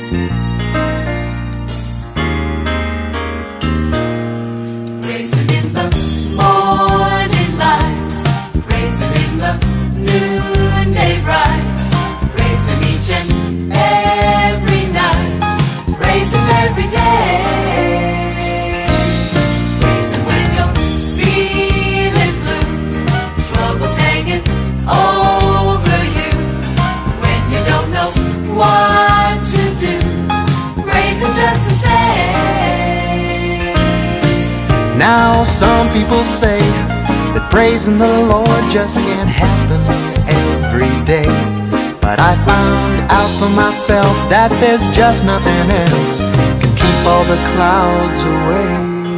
Praise Him in the morning light, praise Him in the noonday bright, praise Him each and every night, praise Him every day. Praise Him when you're feeling blue, troubles hanging over you, when you don't know what to do, praise Him just the same. Now some people say that praising the Lord just can't happen every day, but I found out for myself that there's just nothing else can keep all the clouds away.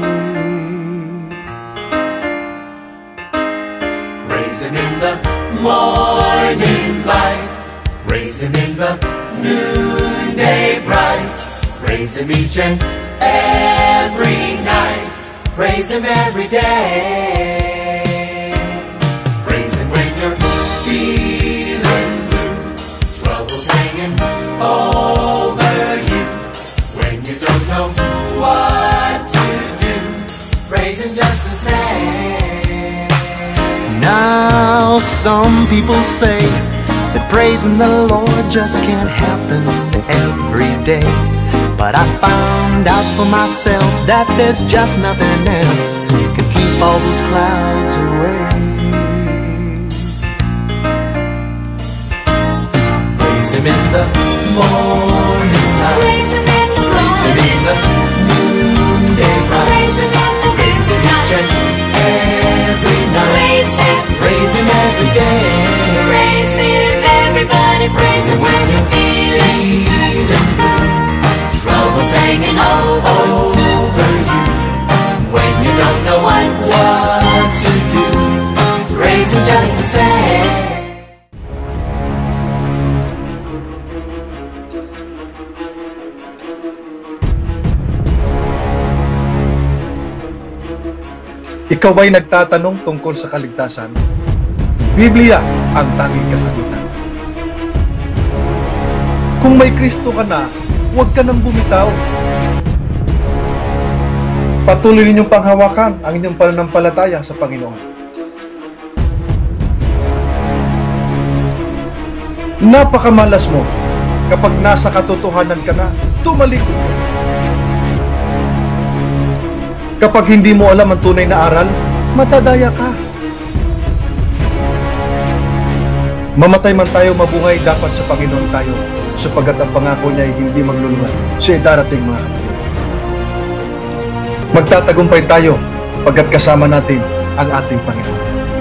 Praise Him in the morning light, praise Him in the noonday bright, praise Him each and every night, praise Him every day. Praise Him when you're feeling blue, troubles hanging over you, when you don't know what to do, praise Him just the same. Now some people say that praising the Lord just can't happen every day, but I found out for myself that there's just nothing else can keep all those clouds away. Praise Him in the morning light, Praise Him in the praise Him in the noonday bright, Praise Him in the praise Him each and every night, Praise Him, praise Him every day. praise Him, everybody praise Him when you're feeling Troubles hanging over you, when you don't know what to do, praise Him just the same. Ikaw ba'y nagtatanong tungkol sa kaligtasan? Biblia ang tanging kasagutan. Kung may Kristo ka na, huwag ka nang bumitaw. Patuloy ninyong panghawakan ang inyong pananampalataya sa Panginoon. Napakamalas mo kapag nasa katotohanan ka na, tumalikod ka. Kapag hindi mo alam ang tunay na aral, matadaya ka. Mamatay man tayo, mabuhay, dapat sa Panginoon tayo, sapagkat ang pangako niya ay hindi magluluhan sa darating mga kapatid. Magtatagumpay tayo pagkat kasama natin ang ating Panginoon.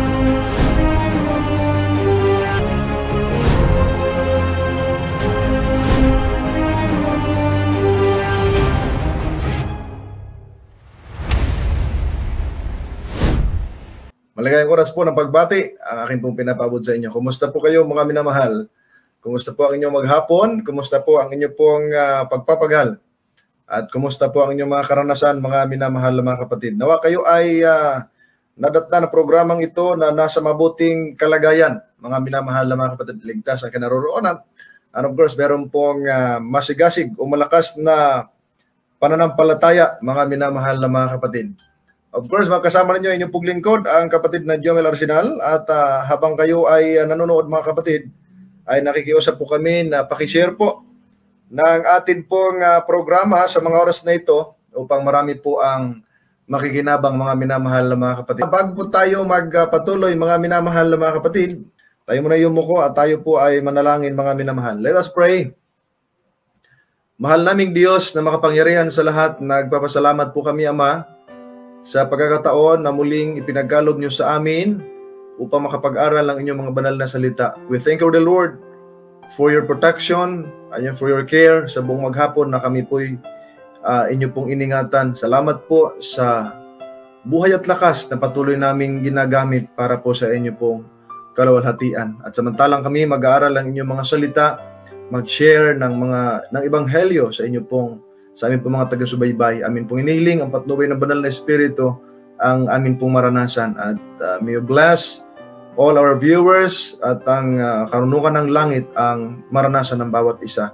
Maligayang oras po ng pagbati ang akin pong pinapabot sa inyo. Kumusta po kayo mga minamahal? Kumusta po ang inyong maghapon? Kumusta po ang inyong pong pagpapagal? At kumusta po ang inyong mga karanasan mga minamahal na mga kapatid? Nawa kayo ay nadatna na programang ito na nasa mabuting kalagayan mga minamahal na mga kapatid. Ligtas ang kinaroroonan. And of course, meron pong masigasig o malakas na pananampalataya mga minamahal na mga kapatid. Of course, makasama ninyo inyong puglingkod, ang kapatid na Jomel Arsenal. At habang kayo ay nanonood mga kapatid, ay nakikiusap po kami na pakishare po ng atin pong programa sa mga oras na ito upang marami po ang makikinabang mga minamahal na mga kapatid. Bago po tayo magpatuloy mga minamahal na mga kapatid, tayo muna yumuko at tayo po ay manalangin mga minamahal. Let us pray. Mahal naming Diyos na makapangyarihan sa lahat, nagpapasalamat po kami Ama sa pagkakataon na muling ipinagkaloob niyo sa amin upang makapag-aral ang inyong mga banal na salita. We thank you, the Lord, for your protection and for your care sa buong maghapon na kami po'y inyo pong iningatan. Salamat po sa buhay at lakas na patuloy naming ginagamit para po sa inyo pong kalawalhatian. At samantalang kami mag-aaral ang inyong mga salita, mag-share ng ebanghelyo sa inyo pong sa amin pong mga taga-subaybay. Amin pong inihiling ang patnubay ng banal na Espiritu ang amin pong maranasan. At may you bless all our viewers at ang karunungan ng langit ang maranasan ng bawat isa.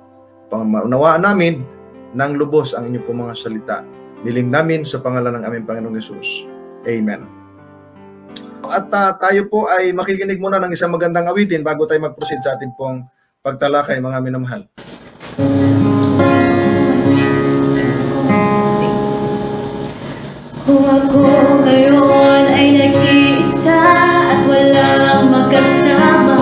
maunawaan namin ng lubos ang inyong pong mga salita. Niling namin sa pangalan ng aming Panginoong Hesus. Amen. At tayo po ay makikinig muna ng isang magandang awitin bago tayo mag-proceed sa ating pong pagtalakay, mga minamahal. Kung ako ngayon ay nag-iisa at walang makasama,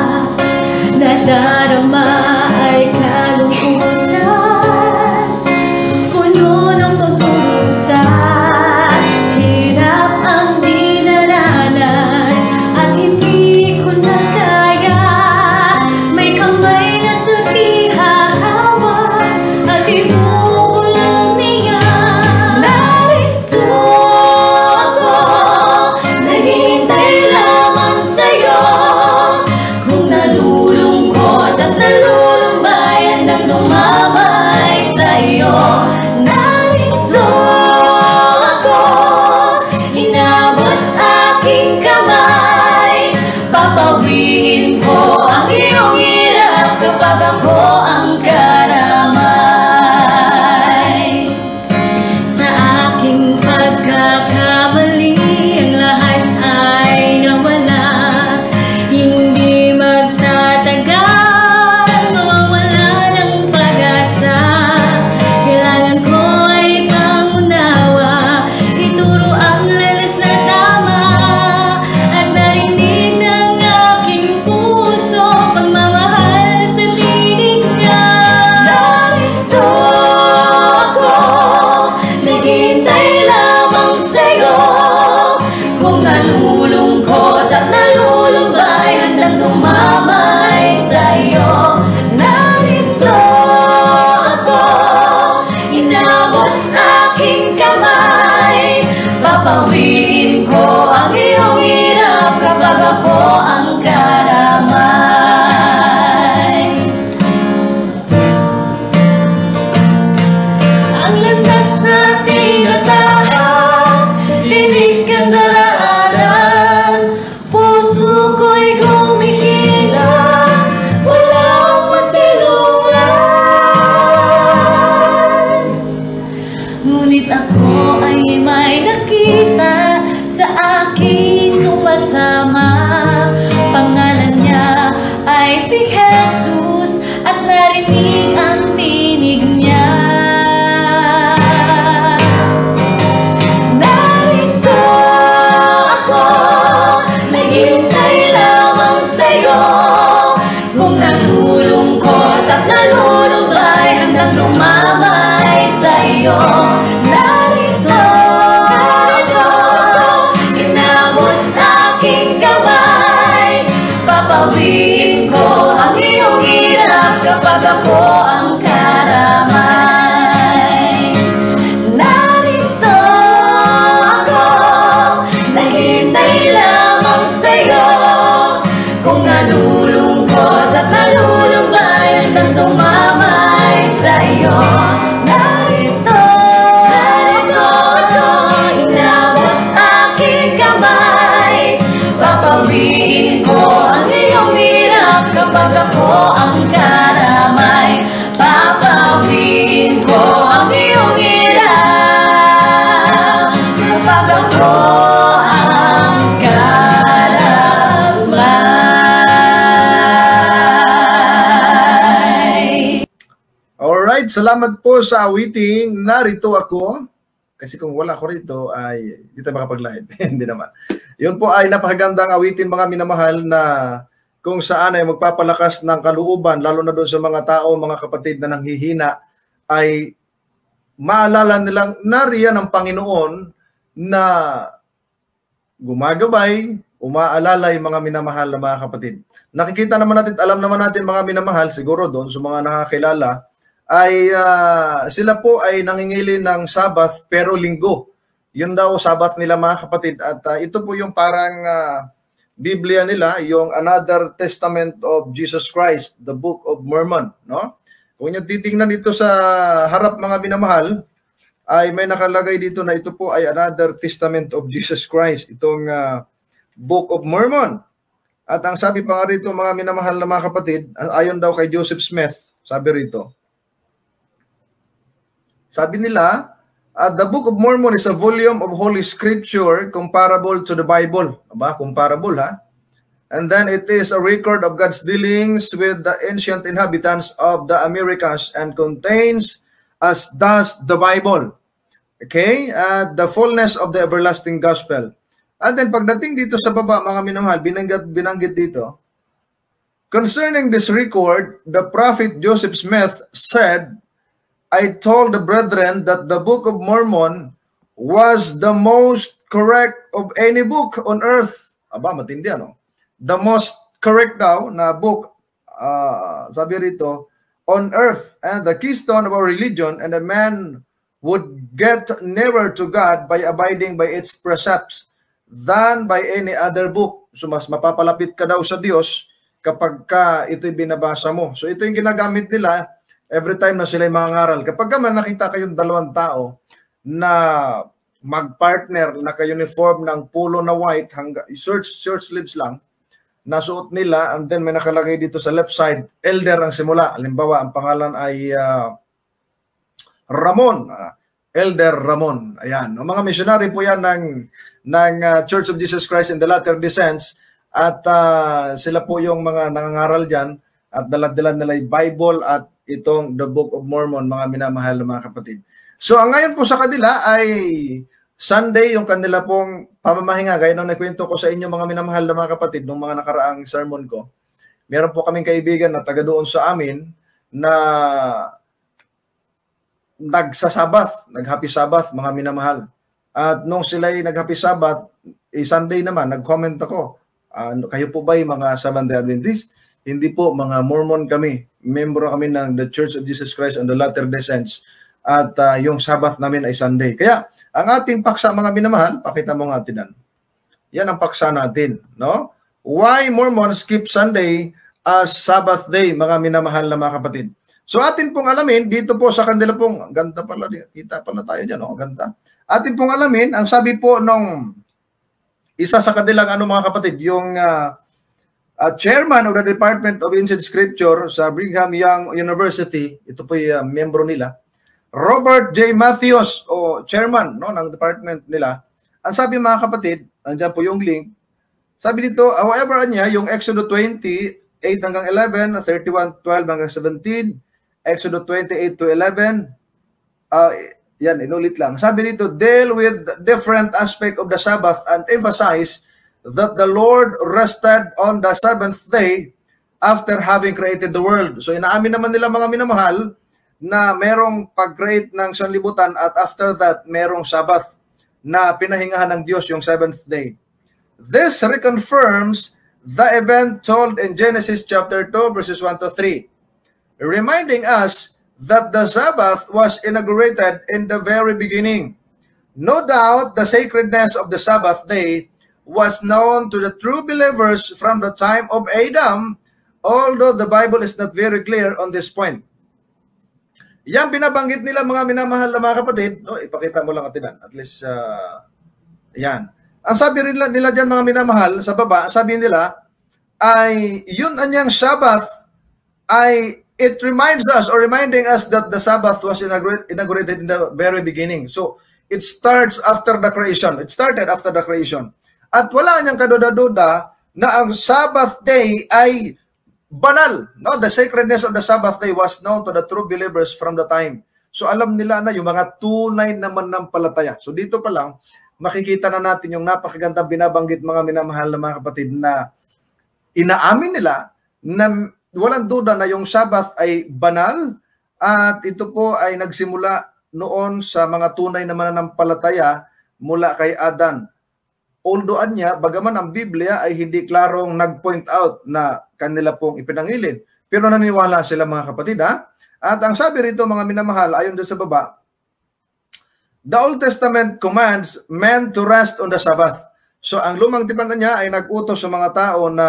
nadarama ay kalungkutan, puno ng pagkusa, hirap ang dinaranas at hindi ko na kaya. May kamay na sa ihahawak at ibubulong niya. Narito ako, naghihintay lamang sa'yo. Kung nalulungkot at nalulumbay, handang dumamay sa'yo. Narito ako, inabot aking kamay, papawiin ko ang iyong hirap kapag ako ang karamay. Sa aking pagkakamali, ang lahat ay nawala. Hindi magtatagal, mawawala ng pag-asa. Kailangan ko ay pangunawa, ituro ang landas na tama, at narinig ng aking puso pagmamahal sa tinig niya. Narito ako, naghihintay lamang sa'yo. Kung nalulungkot at nalulumbay, handang dumamay sa'yo. Narito ako, inabot aking kamay, papawiin ko ang iyong hirap kapag ako ang karamay. Ang landas na tinatahan, tinig ang daraanan, puso ko'y gumigila, walang masilungan. Ngunit ako ay may nakita sa aking sumasama. Pangalan niya ay si Jesus at narinig ang tinig niya. Narito ako, naghihintay lamang sa'yo. Kung nalulungkot at nalulumbay, handang dumamay sa'yo. Narito ako, inabot aking kamay, papawiin ko ang iyong hirap kapag ako ang karamay. Narito ako, naghihintay lamang sa'yo. Kung nalulungkot at nalulumbay, handang dumamay sa'yo. Narito ako, inabot aking kamay, papawiin ko ang iyong hirap kapag ako ang karamay. Papawiin ko ang iyong hirap kapag ako ang karamay. Alright, salamat po sa awiting Narito Ako. Kasi kung wala ko rito ay hindi tayo makapag-live. Hindi naman. Yun po ay napakagandang awitin, mga minamahal, na kung saan ay magpapalakas ng kalooban, lalo na doon sa mga tao, mga kapatid na nanghihina, ay maalala nilang nariyan ang Panginoon na gumagabay, umaalala yung mga minamahal na mga kapatid. Nakikita naman natin, alam naman natin, mga minamahal, siguro doon sa mga nakakilala, ay sila po ay nangingili ng Sabbath pero linggo. Yun daw Sabbath nila, mga kapatid. At ito po yung parang Biblia nila, yung Another Testament of Jesus Christ, the Book of Mormon, no? Kung nyo titingnan dito sa harap, mga minamahal, ay may nakalagay dito na ito po ay Another Testament of Jesus Christ, itong Book of Mormon. At ang sabi pa nga rito, mga minamahal na mga kapatid, ayon daw kay Joseph Smith, sabi rito, Sabi nila, the Book of Mormon is a volume of Holy Scripture comparable to the Bible. Aba, comparable ha? And then it is a record of God's dealings with the ancient inhabitants of the Americas and contains, as does the Bible, okay, the fullness of the everlasting gospel. And then pagdating dito sa baba, mga minamahal, binanggit dito, concerning this record, the prophet Joseph Smith said, I told the brethren that the Book of Mormon was the most correct of any book on earth. Aba, matindi ano? The most correct daw na book, sabi rito, on earth, and the keystone of our religion, and a man would get nearer to God by abiding by its precepts than by any other book. So mas mapapalapit ka daw sa Diyos kapag ka ito'y binabasa mo. So ito yung ginagamit nila every time na sila'y mangangaral. Kapag ka man nakita kayong dalawang tao na mag-partner, naka-uniform ng polo na white, short sleeves lang, nasuot nila, and then may nakalagay dito sa left side, elder ang simula. Halimbawa, ang pangalan ay Ramon, Elder Ramon. Ayan. O, mga missionary po yan ng Church of Jesus Christ in the Latter-day Saints, at sila po yung mga nangangaral dyan, at dala-dala nila yung Bible at itong The Book of Mormon, mga minamahal na mga kapatid. So, ang ngayon po sa kanila ay Sunday, yung kanila pong pamamahinga, gaya nung nakwento ko sa inyo, mga minamahal na mga kapatid, nung mga nakaraang sermon ko. Meron po kaming kaibigan na taga doon sa amin na nagsasabath, nag-happy Sabbath, mga minamahal. At nung sila'y nag-happy Sabbath, Sunday naman, nag-comment ako, kayo po ba yung mga Seventh-day Adventist? Hindi po, mga Mormon kami. Membro kami ng The Church of Jesus Christ and the Latter-day Saints. At yung Sabbath namin ay Sunday. Kaya, ang ating paksa, mga minamahal, pakita mo nga tinan. Yan ang paksa natin, no? Why Mormons keep Sunday as Sabbath day, mga minamahal na mga kapatid. So atin pong alamin, dito po sa kanila pong, ganda pala, kita pala tayo dyan, oh, ganda. Atin pong alamin, ang sabi po nung isa sa kanilang mga kapatid, yung chairman of the Department of Ancient Scripture sa Brigham Young University, ito po yung membro nila, Robert J. Matthews, o chairman, no, ng department nila. Ang sabi mga kapatid, nandiyan po yung link, sabi dito, however niya, yung Exodus 20, 8 hanggang 11, 31, 12 hanggang 17, Exodus 28 to 11, yan, inulit lang. Sabi dito, deal with different aspect of the Sabbath and emphasize that the Lord rested on the seventh day after having created the world. So inaamin naman nila mga minamahal na merong pag-create ng sanlibutan at after that, merong Sabbath na pinahingahan ng Diyos yung seventh day. This reconfirms the event told in Genesis chapter 2 verses 1 to 3, reminding us that the Sabbath was inaugurated in the very beginning. No doubt, the sacredness of the Sabbath day was known to the true believers from the time of Adam, although the Bible is not very clear on this point. Yan binabanggit nila mga minamahal na mga kapatid, no, ipakita mo lang atinan, at least, yan. Ang sabi rin nila dyan mga minamahal, sa baba, sabi nila, ay yun anyang Sabbath, ay it reminds us or reminding us that the Sabbath was inaugurated in the very beginning. So, it starts after the creation. It started after the creation. At wala niyang kaduda-duda na ang Sabbath day ay banal. No? The sacredness of the Sabbath day was known to the true believers from the time. So, alam nila na yung mga tunay naman ng palataya. So, dito pa lang, makikita na natin yung napakagandang binabanggit mga minamahal na mga kapatid na inaamin nila na walang duda na yung Sabbath ay banal at ito po ay nagsimula noon sa mga tunay na mananampalataya mula kay Adan. Although niya, bagaman ang Biblia ay hindi klarong nag-point out na kanila pong ipinangilin. Pero naniniwala sila mga kapatid, ha? At ang sabi rito mga minamahal, ayon doon sa baba, the Old Testament commands men to rest on the Sabbath. So ang lumang tipan niya ay nag-utos sa mga tao na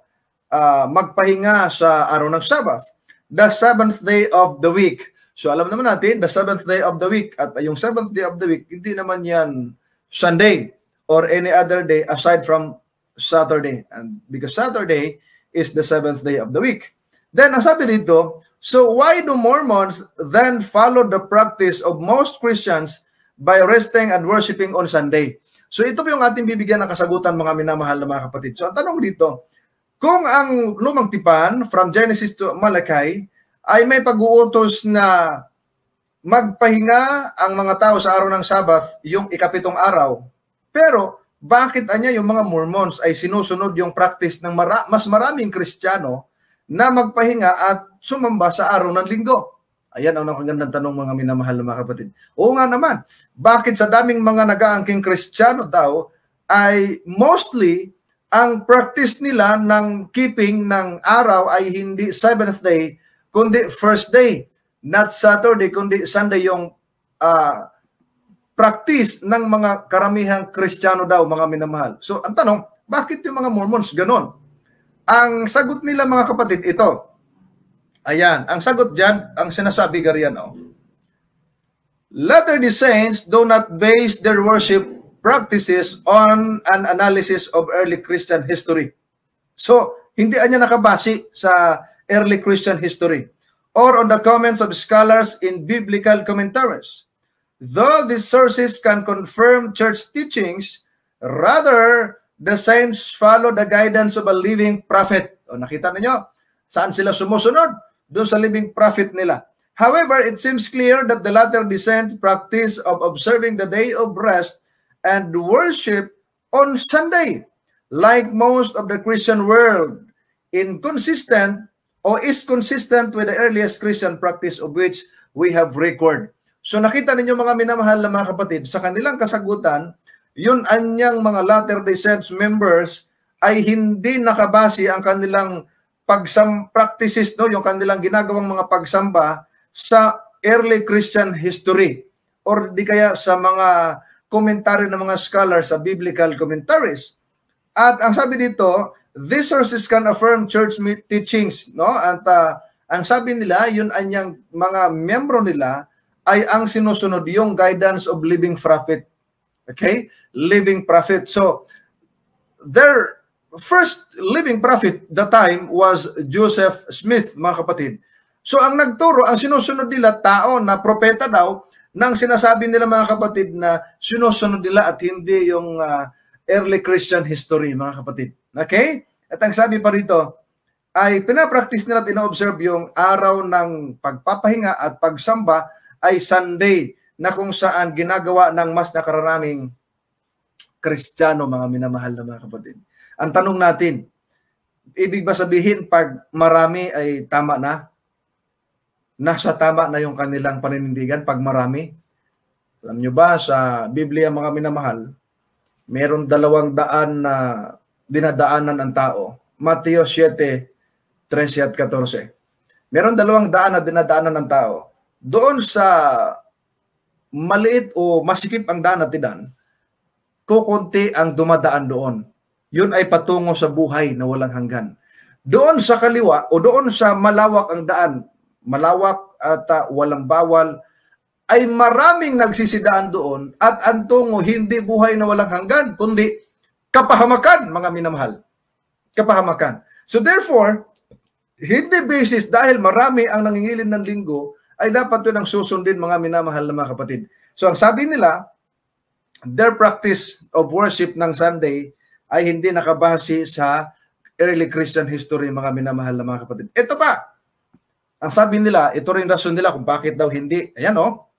magpahinga sa araw ng Sabbath, the seventh day of the week. So alam naman natin, the seventh day of the week, at yung seventh day of the week, hindi naman yan Sunday or any other day aside from Saturday. And because Saturday is the seventh day of the week. Then, ang sabi dito, So why do Mormons then follow the practice of most Christians by resting and worshiping on Sunday? So ito po yung ating bibigyan ng kasagutan, mga minamahal na mga kapatid. So ang tanong dito, kung ang lumang tipan from Genesis to Malachi ay may pag-uutos na magpahinga ang mga tao sa araw ng Sabbath, yung ikapitong araw, pero bakit anya yung mga Mormons ay sinusunod yung practice ng mas maraming Kristiyano na magpahinga at sumamba sa araw ng linggo? Ayan ang nakagandang tanong, mga minamahal na mga kapatid. Oo nga naman, bakit sa daming mga nag-aangking Kristiyano daw ay mostly ang practice nila ng keeping ng araw ay hindi 7th day, kundi first day, not Saturday, kundi Sunday yung practice ng mga karamihang Kristiyano daw, mga minamahal. So ang tanong, bakit yung mga Mormons ganon? Ang sagot nila, mga kapatid, ito. Ayan, ang sagot dyan, ang sinasabi gariyan, Latter-day Saints do not base their worship practices on an analysis of early Christian history. So, hindi anya nakabase sa early Christian history or on the comments of scholars in biblical commentaries. Though these sources can confirm church teachings, rather, the saints follow the guidance of a living prophet. O, nakita niyo saan sila sumusunod? Doon sa living prophet nila. However, it seems clear that the Latter-day Saints practice of observing the day of rest and worship on Sunday, like most of the Christian world, is consistent with the earliest Christian practice of which we have record. So nakita ninyo, mga minamahal na mga kapatid, sa kanilang kasagutan, yun anyang mga Latter-day Saints members ay hindi nakabase ang kanilang practices, no, yung kanilang ginagawang mga pagsamba sa early Christian history or di kaya sa mga komentaryo ng mga scholars sa biblical commentaries. At ang sabi dito, these sources can affirm church teachings, no? At ang sabi nila, yun anyang mga membro nila ay ang sinusunod yung guidance of living prophet. Okay? Living prophet. So, their first living prophet that time was Joseph Smith, mga kapatid. So, ang nagturo, ang sinusunod nila, tao na propeta daw, nang sinasabi nila, mga kapatid, na sinusunod nila at hindi yung early Christian history, mga kapatid. Okay? At ang sabi pa rito, ay pinapractice nila at ina-observe yung araw ng pagpapahinga at pagsamba ay Sunday, na kung saan ginagawa ng mas nakararaming Kristiyano, mga minamahal na mga kapatid. Ang tanong natin, ibig ba sabihin pag marami ay tama na? Nasa tama na yung kanilang paninindigan pag marami? Alam nyo ba, sa Biblia, mga minamahal, meron 200 na dinadaanan ang tao. Mateo 7, 13 at 14. Meron 200 na dinadaanan ng tao. Doon sa maliit o masikip ang daan natin, kukunti ang dumadaan doon. Yun ay patungo sa buhay na walang hanggan. Doon sa kaliwa o doon sa malawak ang daan, malawak at walang bawal, ay maraming nagsisidaan doon at ang tungo hindi buhay na walang hanggan, kundi kapahamakan, mga minamahal. Kapahamakan. So therefore, hindi basis dahil marami ang nangingilin ng linggo, ay dapat yun ang susundin, mga minamahal na mga kapatid. So ang sabi nila, their practice of worship ng Sunday ay hindi nakabase sa early Christian history, mga minamahal na mga kapatid. Ito pa, ang sabi nila, ito rin rason nila kung bakit daw hindi. Ayan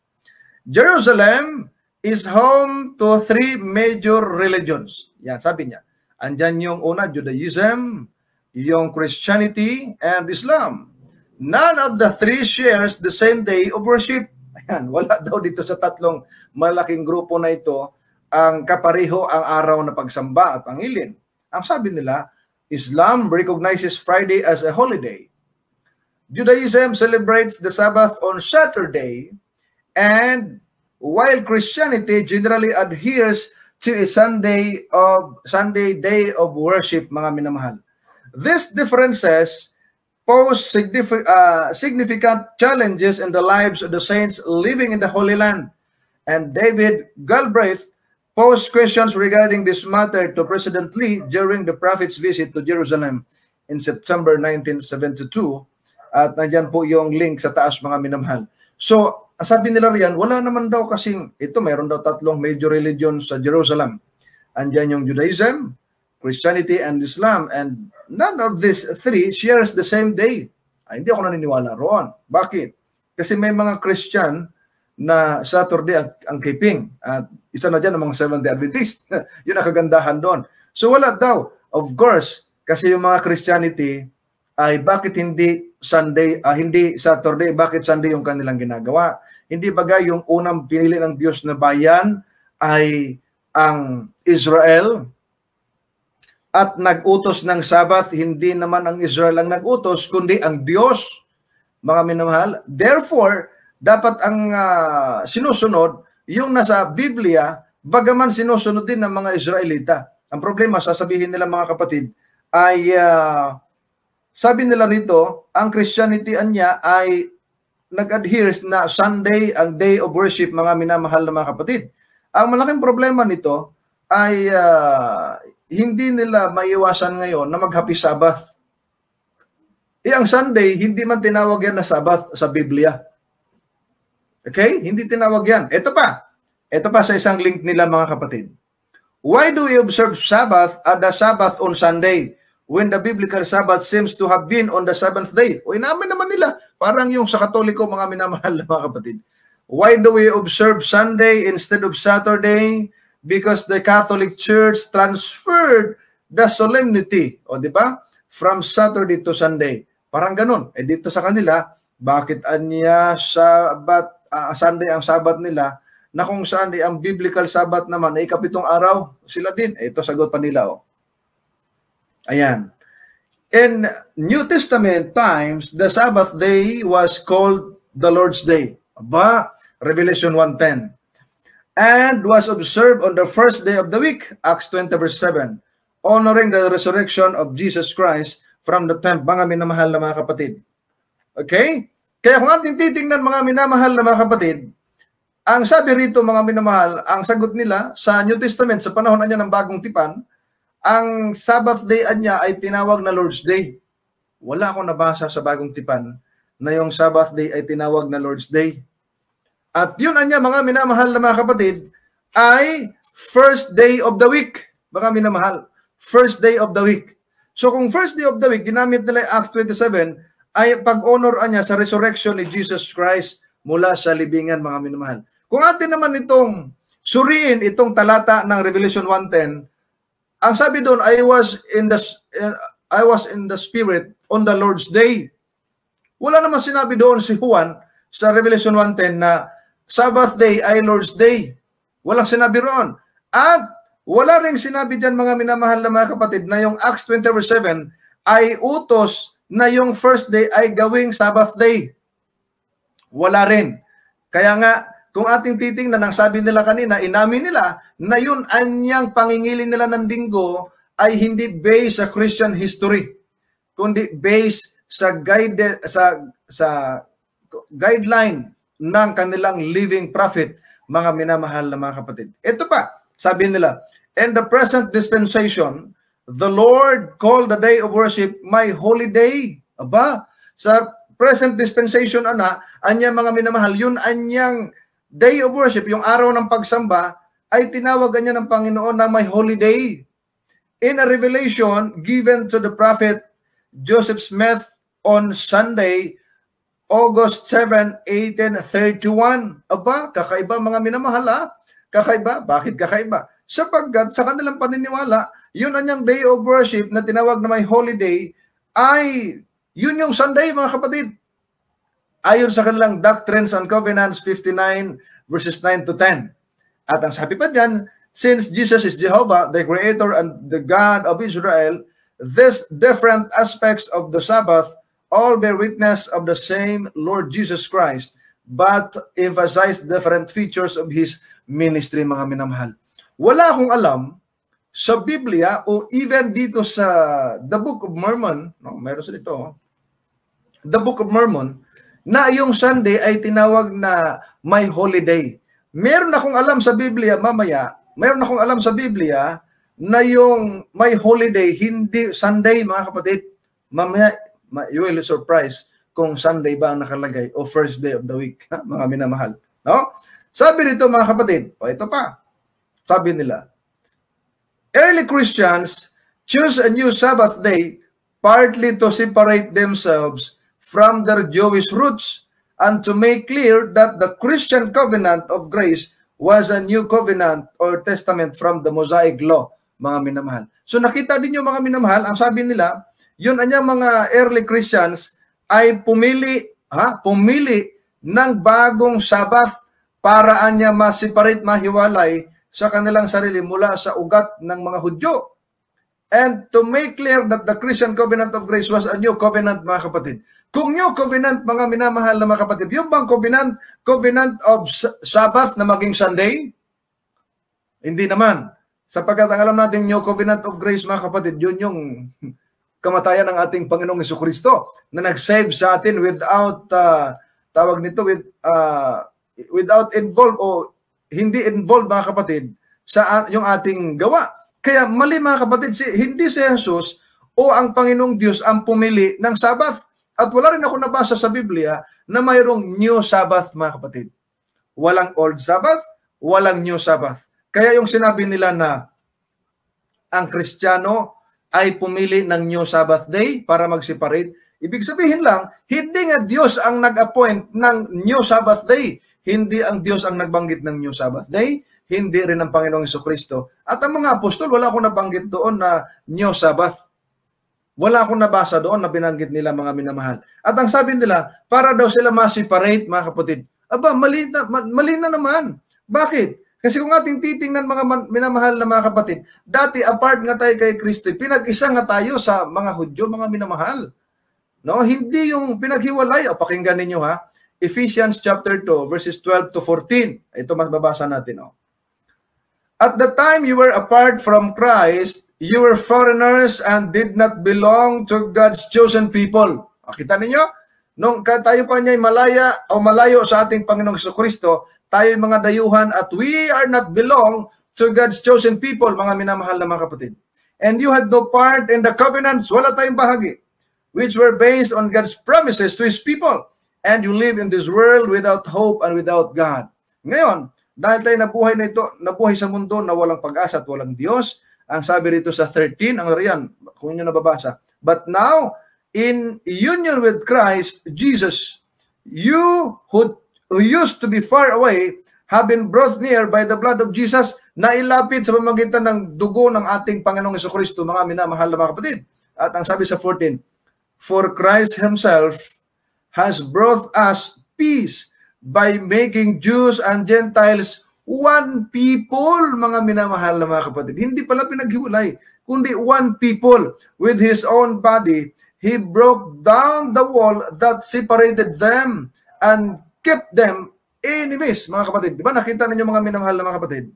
Jerusalem is home to 3 major religions. Yan, sabi niya. Andyan yung una, Judaism, yung Christianity, and Islam. None of the 3 shares the same day of worship. Ayan, wala daw dito sa 3 malaking grupo na ito ang kapareho ang araw na pagsamba at pangilin. Ang sabi nila, Islam recognizes Friday as a holiday. Judaism celebrates the Sabbath on Saturday, and while Christianity generally adheres to a Sunday day of worship, mga minamahal. These differences pose significant challenges in the lives of the saints living in the Holy Land. And David Galbraith posed questions regarding this matter to President Lee during the prophet's visit to Jerusalem in September 1972. At nandyan po yung link sa taas, mga minamahal. So, sabi nila riyan, wala naman daw kasing, ito mayroon daw 3 major religion sa Jerusalem. Andyan yung Judaism, Christianity, and Islam. And none of these 3 shares the same day. Hindi ako naniniwala roon. Bakit? Kasi may mga Christian na Saturday ang keeping. At isa na dyan ang mga Seventh-day Adventist. Yun ang kagandahan doon. So wala daw. Of course, kasi yung mga Christianity ay bakit hindi Sunday, hindi Saturday, bakit Sunday yung kanilang ginagawa? Hindi bagay yung unang pinili ng Diyos na bayan ay ang Israel at nag-utos ng Sabbath, hindi naman ang Israel ang nag-utos, kundi ang Diyos, mga minamahal. Therefore, dapat ang sinusunod, yung nasa Biblia, bagaman sinusunod din ng mga Israelita. Ang problema, sasabihin nila mga kapatid, ay sabi nila rito, ang Christianity niya ay nag-adheres na Sunday ang day of worship, mga minamahal na mga kapatid. Ang malaking problema nito ay hindi nila maiwasan ngayon na mag-happy Sabbath. Ang Sunday, hindi man tinawag yan na Sabbath sa Biblia. Okay? Hindi tinawag yan. Ito pa sa isang link nila mga kapatid. Why do we observe Sabbath at the Sabbath on Sunday when the biblical Sabbath seems to have been on the 7th day? O inamin naman nila, parang yung sa Katoliko, mga minamahal na mga kapatid. Why do we observe Sunday instead of Saturday? Because the Catholic Church transferred the solemnity, o di ba? From Saturday to Sunday. Parang ganun. Dito sa kanila, bakit anya Sunday ang Sabat nila, na kung saan ang biblical Sabat naman ay 7 araw? Sila din. Ito sagot pa nila. Ayan. In New Testament times, the Sabbath day was called the Lord's Day. Revelation 1:10. And was observed on the first day of the week, Acts 20 verse 7, honoring the resurrection of Jesus Christ from the temple, mga minamahal na mga kapatid. Okay? Kaya kung ating titingnan mga minamahal na mga kapatid, ang sabi rito mga minamahal, ang sagot nila sa New Testament, sa panahon niya ng Bagong Tipan, ang Sabbath day niya ay tinawag na Lord's Day. Wala akong nabasa sa Bagong Tipan na yung Sabbath day ay tinawag na Lord's Day. At yun anya mga minamahal na mga kapatid ay first day of the week. Mga minamahal, first day of the week. So kung first day of the week, ginamit nila Acts 27, ay pag-honor niya sa resurrection ni Jesus Christ mula sa libingan, mga minamahal. Kung atin naman itong suriin itong talata ng Revelation 1:10, ang sabi doon, I was in the Spirit on the Lord's Day. Wala naman sinabi doon si Juan sa Revelation 1:10 na Sabbath day ay Lord's Day. Walang sinabi roon. At wala rin sinabi dyan mga minamahal na mga kapatid na yung Acts 20:7 ay utos na yung first day ay gawing Sabbath day. Wala rin. Kaya nga, kung ating titingnan, ang sabi nila kanina, inamin nila na yun anyang pangingilin nila ng linggo ay hindi based sa Christian history, kundi based sa guideline ng kanilang living prophet, mga minamahal na mga kapatid. Ito pa, sabi nila, in the present dispensation, the Lord called the day of worship my holy day. Sa present dispensation, anya mga minamahal, yun anyang day of worship, yung araw ng pagsamba, ay tinawagan niya ng Panginoon na my holy day. In a revelation given to the prophet Joseph Smith on Sunday, August 7, 1831. Kakaiba mga minamahal, kakaiba. Bakit kakaiba? Sapagkat sa kanilang paniniwala, yun anyang day of worship na tinawag na may holiday ay yun yung Sunday, mga kapatid. Ayon sa kanilang Doctrines and Covenants 59 verses 9 to 10. At ang sabi pa dyan, since Jesus is Jehovah, the Creator and the God of Israel, these different aspects of the Sabbath all bear witness of the same Lord Jesus Christ, but emphasize different features of His ministry, mga minamahal. Wala akong alam sa Biblia o even dito sa The Book of Mormon, meron sa dito, The Book of Mormon, na yung Sunday ay tinawag na may holiday. Meron akong alam sa Biblia mamaya, na yung may holiday, hindi Sunday, mga kapatid. Mamaya, you will be surprised kung Sunday ba ang nakalagay o first day of the week, ha, mga minamahal. No? Sabi nito mga kapatid, o ito pa, sabi nila, early Christians choose a new Sabbath day partly to separate themselves from their Jewish roots and to make clear that the Christian covenant of grace was a new covenant or testament from the Mosaic law, mga minamahal. So nakita din yung mga minamahal, ang sabi nila, yun anyang mga early Christians ay pumili ng bagong Sabbath para anya ma-separate, mahiwalay sa kanilang sarili mula sa ugat ng mga Hudyo. And to make clear that the Christian covenant of grace was a new covenant, mga kapatid. Kung new covenant, mga minamahal na mga kapatid, yung bang covenant of Sabbath na maging Sunday? Hindi naman. Sapagkat ang alam natin, new covenant of grace, mga kapatid, yun yung kamatayan ng ating Panginoong Jesucristo na nag-save sa atin without without involved o hindi involved, mga kapatid, sa yung ating gawa. Kaya mali, mga kapatid, hindi si Jesus o ang Panginoong Diyos ang pumili ng Sabbath. At wala rin ako nabasa sa Biblia na mayroong new Sabbath, mga kapatid. Walang old Sabbath, walang new Sabbath. Kaya yung sinabi nila na ang Kristiyano ay pumili ng new Sabbath day para mag-separate, ibig sabihin lang, hindi nga Diyos ang nag-appoint ng new Sabbath day. Hindi ang Diyos ang nagbanggit ng new Sabbath day, hindi rin ang Panginoong Jesucristo. At ang mga apostol, wala akong nabanggit doon na new Sabbath. Wala akong nabasa doon na binanggit nila, mga minamahal. At ang sabi nila, para daw sila ma-separate, mga kapatid. Aba, mali na naman. Bakit? Kasi kung ating titingnan, mga minamahal na mga kapatid, dati apart nga tayo kay Kristo, pinag-isa nga tayo sa mga Hudyo, mga minamahal. No? Hindi yung pinaghiwalay. O, pakinggan ninyo ha. Ephesians chapter 2, verses 12 to 14. Ito mas babasa natin. At the time you were apart from Christ, you were foreigners and did not belong to God's chosen people. Kita ninyo? Nung tayo pa niya'y malayo sa ating Panginoong Jesucristo, tayo mga dayuhan at we are not belong to God's chosen people, mga minamahal na mga kapatid. And you had no part in the covenants, wala tayong bahagi, which were based on God's promises to His people. And you live in this world without hope and without God. Ngayon, dahil tayo nabuhay sa mundo na walang pag-asa at walang Diyos, ang sabi rito sa 13, ang riyan, kung inyo nababasa, but now, in union with Christ Jesus, you who used to be far away have been brought near by the blood of Jesus, na ilapit sa pamamagitan ng dugo ng ating Panginoong Jesucristo, mga minamahal na mga kapatid. At ang sabi sa 14, for Christ Himself has brought us peace by making Jews and Gentiles one people, mga minamahal na mga kapatid. Hindi pala pinaghiwalay, kundi one people. With His own body, He broke down the wall that separated them and kept them enemies, mga kapatid. Di ba nakita ninyo, mga minamahal na mga kapatid?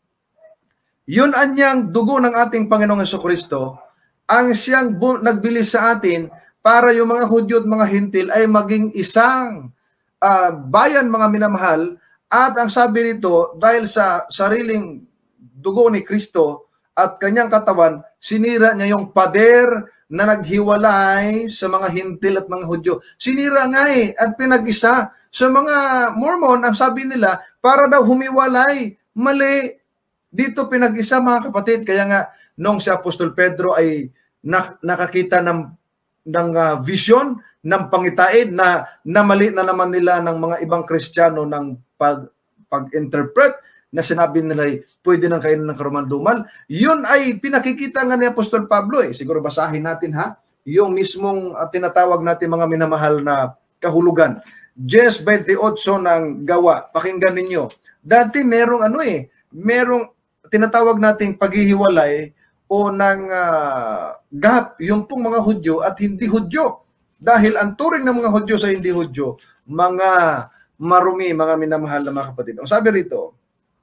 Yun anyang dugo ng ating Panginoong Jesucristo, ang siyang nagbili sa atin para yung mga Hudyo at mga Hintil ay maging isang bayan, mga minamahal. At ang sabi nito, dahil sa sariling dugo ni Kristo at kanyang katawan, sinira niya yung pader na naghiwalay sa mga Hintil at mga Hudyo. Sinira nga at pinag-isa. Sa mga Mormon, ang sabi nila, para daw humiwalay. Mali. Dito pinag-isa, mga kapatid. Kaya nga, nung si Apostol Pedro ay nakakita ng vision, ng pangitain na mali na naman nila ng mga ibang Kristiyano ng pag-interpret na sinabi nila pwede nang kainin ng karumal-dumal. Yun ay pinakikita nga ni Apostol Pablo. Siguro basahin natin yung mismong tinatawag natin, mga minamahal na kahulugan. Jes 28 ng Gawa. Pakinggan ninyo. Dati merong merong tinatawag nating paghihiwalay o ng gap, yung pong mga Hudyo at hindi Hudyo. Dahil ang turing ng mga Hudyo sa hindi Hudyo, mga marumi, mga minamahal na mga kapatid. Ang sabi rito,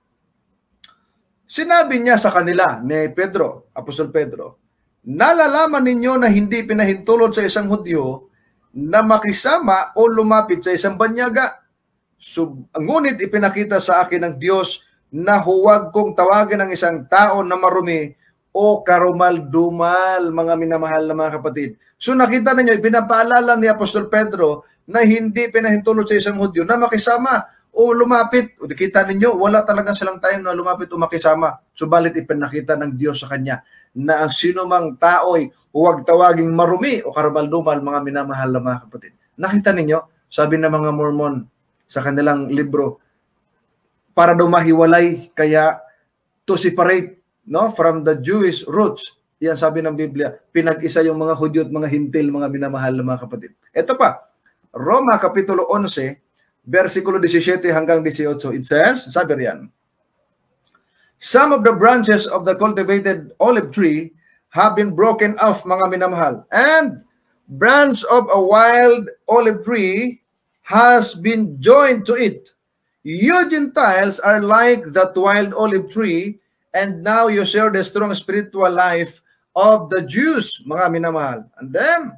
sinabi niya sa kanila ni Pedro, Apostol Pedro, nalalaman ninyo na hindi pinahintulot sa isang Hudyo na makisama o lumapit sa isang banyaga. Ngunit ipinakita sa akin ng Diyos na huwag kong tawagin ng isang tao na marumi o karumal-dumal, mga minamahal na mga kapatid. So nakita ninyo, pinapaalala ni Apostol Pedro na hindi pinahintulot sa isang Hudyo na makisama o lumapit. O nakita ninyo, wala talaga silang time na lumapit o makisama. Subalit ipinakita ng Diyos sa kanya na ang sino mang tao'y huwag tawaging marumi o karumal-dumal, mga minamahal na mga kapatid. Nakita ninyo, sabi ng mga Mormon sa kanilang libro, para daw mahiwalay, kaya to separate, no, from the Jewish roots. Yan sabi ng Biblia, pinag-isa yung mga Hudyo at mga Hintil, mga minamahal na mga kapatid. Ito pa, Roma Kapitulo 11, versikulo 17 hanggang 18, it says, sabi riyan, some of the branches of the cultivated olive tree have been broken off, mga minamahal, and branch of a wild olive tree has been joined to it. You Gentiles are like that wild olive tree, and now you share the strong spiritual life of the Jews, mga minamahal. And then,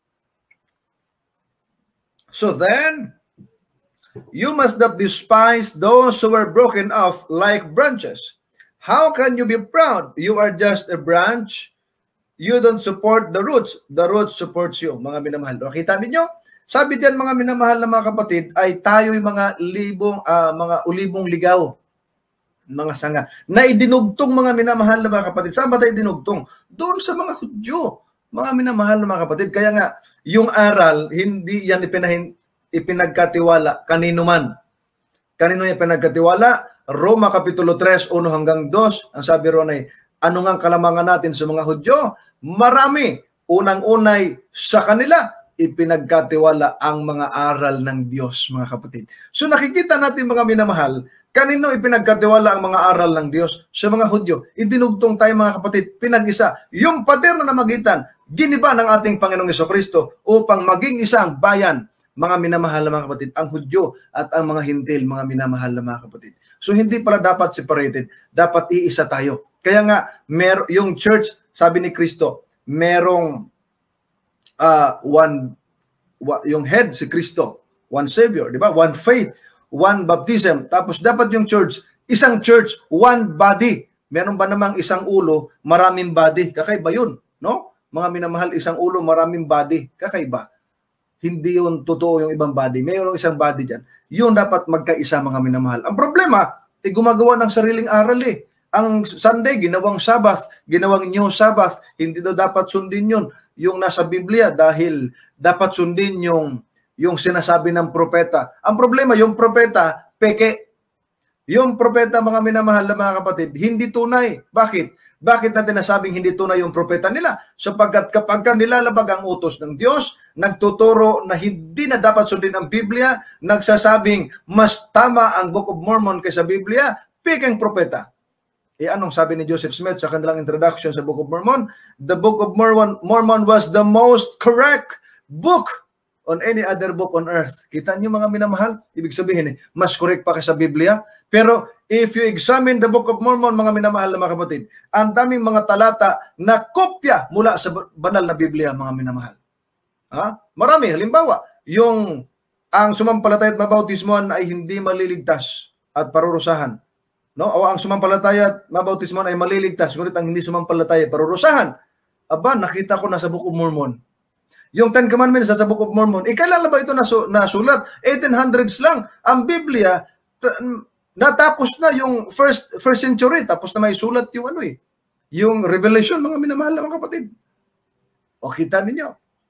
so then, you must not despise those who were broken off like branches. How can you be proud? You are just a branch. You don't support the roots. The roots supports you, mga minamahal. O, kita ninyo? Sabi diyan, mga minamahal na mga kapatid, ay tayo'y mga ulibong ligaw, mga sanga, na idinugtong, mga minamahal na mga kapatid. Saan ba tayo idinugtong? Doon sa mga Hudyo, mga minamahal na mga kapatid. Kaya nga, yung aral, hindi yan ipinagkatiwala kanino man. Kanino yung pinagkatiwala? Roma Kapitulo 3, 1 hanggang 2. Ang sabi ron ay, ano nga kalamangan natin sa mga Hudyo? Marami. Unang-unay sa kanila, ipinagkatiwala ang mga aral ng Diyos, mga kapatid. So nakikita natin, mga minamahal, kanino ipinagkatiwala ang mga aral ng Diyos? Sa mga Hudyo. Idinugtong tayo, mga kapatid, pinag-isa. Yung pader na namagitan, giniba ng ating Panginoong Jesucristo upang maging isang bayan, mga minamahal na mga kapatid, ang Hudyo at ang mga Hintil, mga minamahal na mga kapatid. So hindi pala dapat separated, dapat iisa tayo. Kaya nga, yung church, sabi ni Kristo, merong yung head si Kristo, one Savior, di ba? One faith, one baptism. Tapos dapat yung church, isang church, one body. Meron ba namang isang ulo, maraming body? Kakaiba yun, no? Mga minamahal, isang ulo, maraming body. Kakaiba. Hindi yun totoo yung ibang body. Mayroong isang body dyan. Yun dapat magkaisa, mga minamahal. Ang problema, gumagawa ng sariling aral eh. Ang Sunday, ginawang Sabbath, ginawang New Sabbath. Hindi daw dapat sundin yun. Yung nasa Biblia dahil dapat sundin yung sinasabi ng propeta. Ang problema, yung propeta, peke. Yung propeta, mga minamahal na mga kapatid, hindi tunay. Bakit? Bakit natin nasabing hindi tunay yung propeta nila? Sapagkat kapag nilalabag ang utos ng Diyos, nagtuturo na hindi na dapat sundin ang Biblia, nagsasabing mas tama ang Book of Mormon kaysa Biblia, pekeng propeta. Anong sabi ni Joseph Smith sa kanilang introduction sa Book of Mormon? The Book of Mormon was the most correct book on any other book on earth. Kita niyo, mga minamahal? Ibig sabihin, mas correct pa kaysa Biblia. Pero if you examine the Book of Mormon, mga minamahal na mga kapatid, ang daming mga talata na kopya mula sa banal na Biblia, mga minamahal. Marami. Halimbawa, ang sumampalataya at mabautismoan ay hindi maliligtas at parurusahan. No? O ang sumampalataya at mabautismoan ay maliligtas, ngunit ang hindi sumampalataya parurusahan. Aba, nakita ko na sa Book of Mormon. Yung Ten Commandments sa Book of Mormon, kailan ba ito nasulat? 1800s lang. Ang Biblia, natapos na yung first century, tapos na may sulat yung yung Revelation, mga minamahal na mga kapatid. O kita ninyo.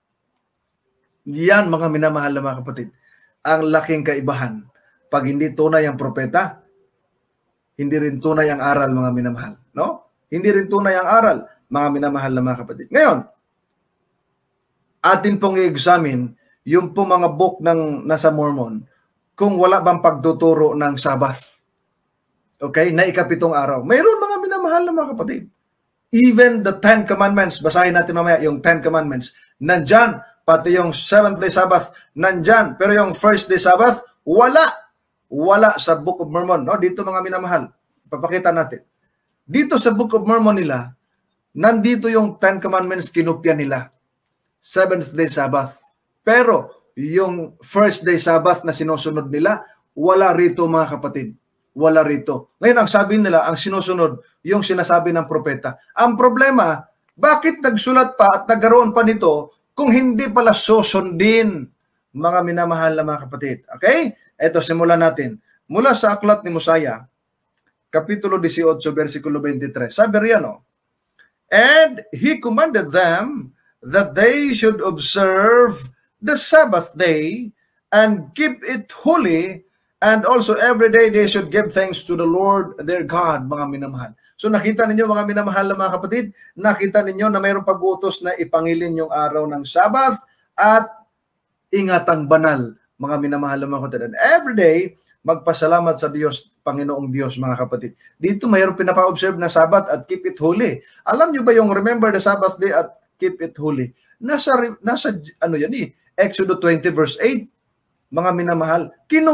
Yan, mga minamahal na mga kapatid. Ang laking kaibahan. Pag hindi tunay ang propeta, hindi rin tunay ang aral, mga minamahal. No? Hindi rin tunay ang aral, mga minamahal na mga kapatid. Ngayon, atin pong i-examine yung po mga book ng nasa Mormon kung wala bang pagtuturo ng Sabbath. Okay? Na ikapitong araw. Mayroon, mga minamahal na mga kapatid. Even the Ten Commandments, basahin natin mamaya yung Ten Commandments, nandyan, pati yung Seventh Day Sabbath, nandyan. Pero yung First Day Sabbath, wala sa Book of Mormon. No? Dito, mga minamahal, papakita natin. Dito sa Book of Mormon nila, nandito yung Ten Commandments, kinopya nila. Seventh Day Sabbath. Pero yung First Day Sabbath na sinusunod nila, wala rito, mga kapatid. Wala rito. Ngayon, ang sabi nila, ang sinusunod, yung sinasabi ng propeta. Ang problema, bakit nagsulat pa at nagkaroon pa nito kung hindi pala susundin, mga minamahal na mga kapatid. Okay? Ito, simulan natin. Mula sa aklat ni Mosiah, Kapitulo 18, versikulo 23. Sabi riyan, and he commanded them that they should observe the Sabbath day and keep it holy, and also every day they should give thanks to the Lord their God, mga minamahal. So nakita ninyo mga minamahal na mga kapatid, nakita ninyo na mayroong pag-utos na ipangilin yung araw ng Sabbath at ingatang banal, mga minamahal na mga kapatid. And every day, magpasalamat sa Diyos, Panginoong Diyos, mga kapatid. Dito mayroong pinapa-observe na Sabbath at keep it holy. Alam nyo ba yung remember the Sabbath day at keep it holy? Nasa ano yan Exodus 20 verse 8, mga minamahal.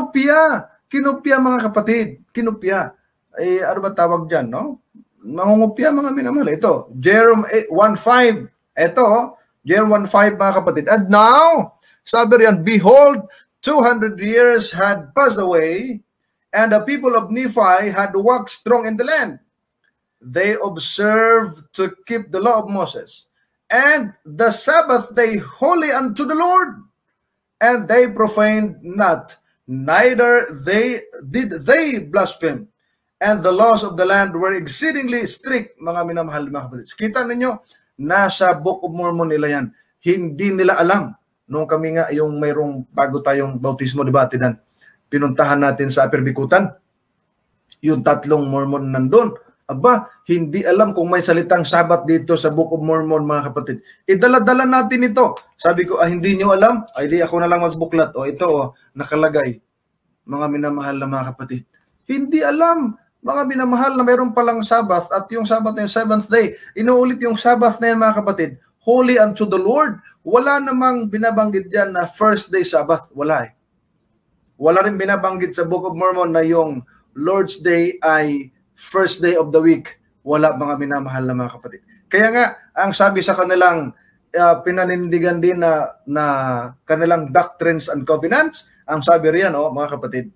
Kinupya mga kapatid. Kinupya. Ano ba tawag dyan, no? Mangungupya mga minamahal. Ito, Jerome 1:5. Ito, Jerome 1:5 mga kapatid. And now, sabi riyan, behold, 200 years had passed away, and the people of Nephi had walked strong in the land. They observed to keep the law of Moses, and the Sabbath day holy unto the Lord. And they profaned not, neither did they blaspheme. And the laws of the land were exceedingly strict, mga minamahal mga kapatid. Kita ninyo, nasa Book of Mormon nila yan. Hindi nila alam. Nung kami nga, yung mayroong bago tayong bautismo, diba, Tinan? Pinuntahan natin sa Upper Bikutan. Yung 3 Mormon nandun. Aba, hindi alam kung may salitang Sabat dito sa Book of Mormon, mga kapatid. Idala-dala natin ito. Sabi ko, hindi nyo alam? Ay, di ako na lang magbuklat. Ito, nakalagay. Mga minamahal na mga kapatid. Hindi alam. Mga minamahal na mayroon palang Sabbath at yung Sabbath na yung 7th day. Inuulit yung Sabbath na yan, mga kapatid. Holy unto the Lord. Wala namang binabanggit dyan na first day Sabbath. Wala Wala rin binabanggit sa Book of Mormon na yung Lord's Day ay first day of the week. Wala, mga minamahal na mga kapatid. Kaya nga, ang sabi sa kanilang pinanindigan din na kanilang doctrines and covenants, ang sabi riyan, mga kapatid,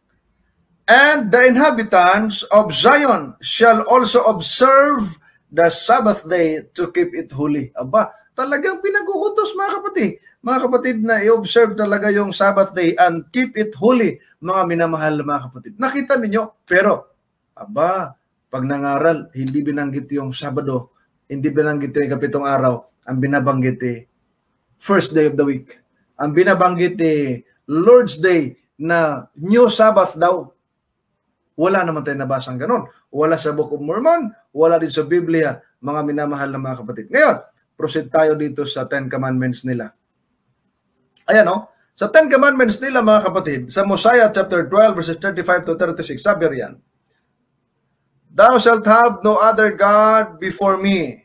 and the inhabitants of Zion shall also observe the Sabbath day to keep it holy. Aba, talagang pinag-uutos, mga kapatid. Mga kapatid, na i-observe talaga yung Sabbath day and keep it holy, mga minamahal na mga kapatid. Nakita ninyo, pero, aba, pag nangaral, hindi binanggit yung Sabado, hindi binanggit yung ikapitong araw, ang binabanggit first day of the week. Ang binabanggit Lord's Day na new Sabbath daw. Wala naman tayo nabasang ganun. Wala sa Book of Mormon, wala din sa Biblia, mga minamahal na mga kapatid. Ngayon, proceed tayo dito sa 10 Commandments nila. Ayan, sa 10 Commandments nila, mga kapatid, sa Mosiah chapter 12, verses 35 to 36, sabi riyan, thou shalt have no other God before me.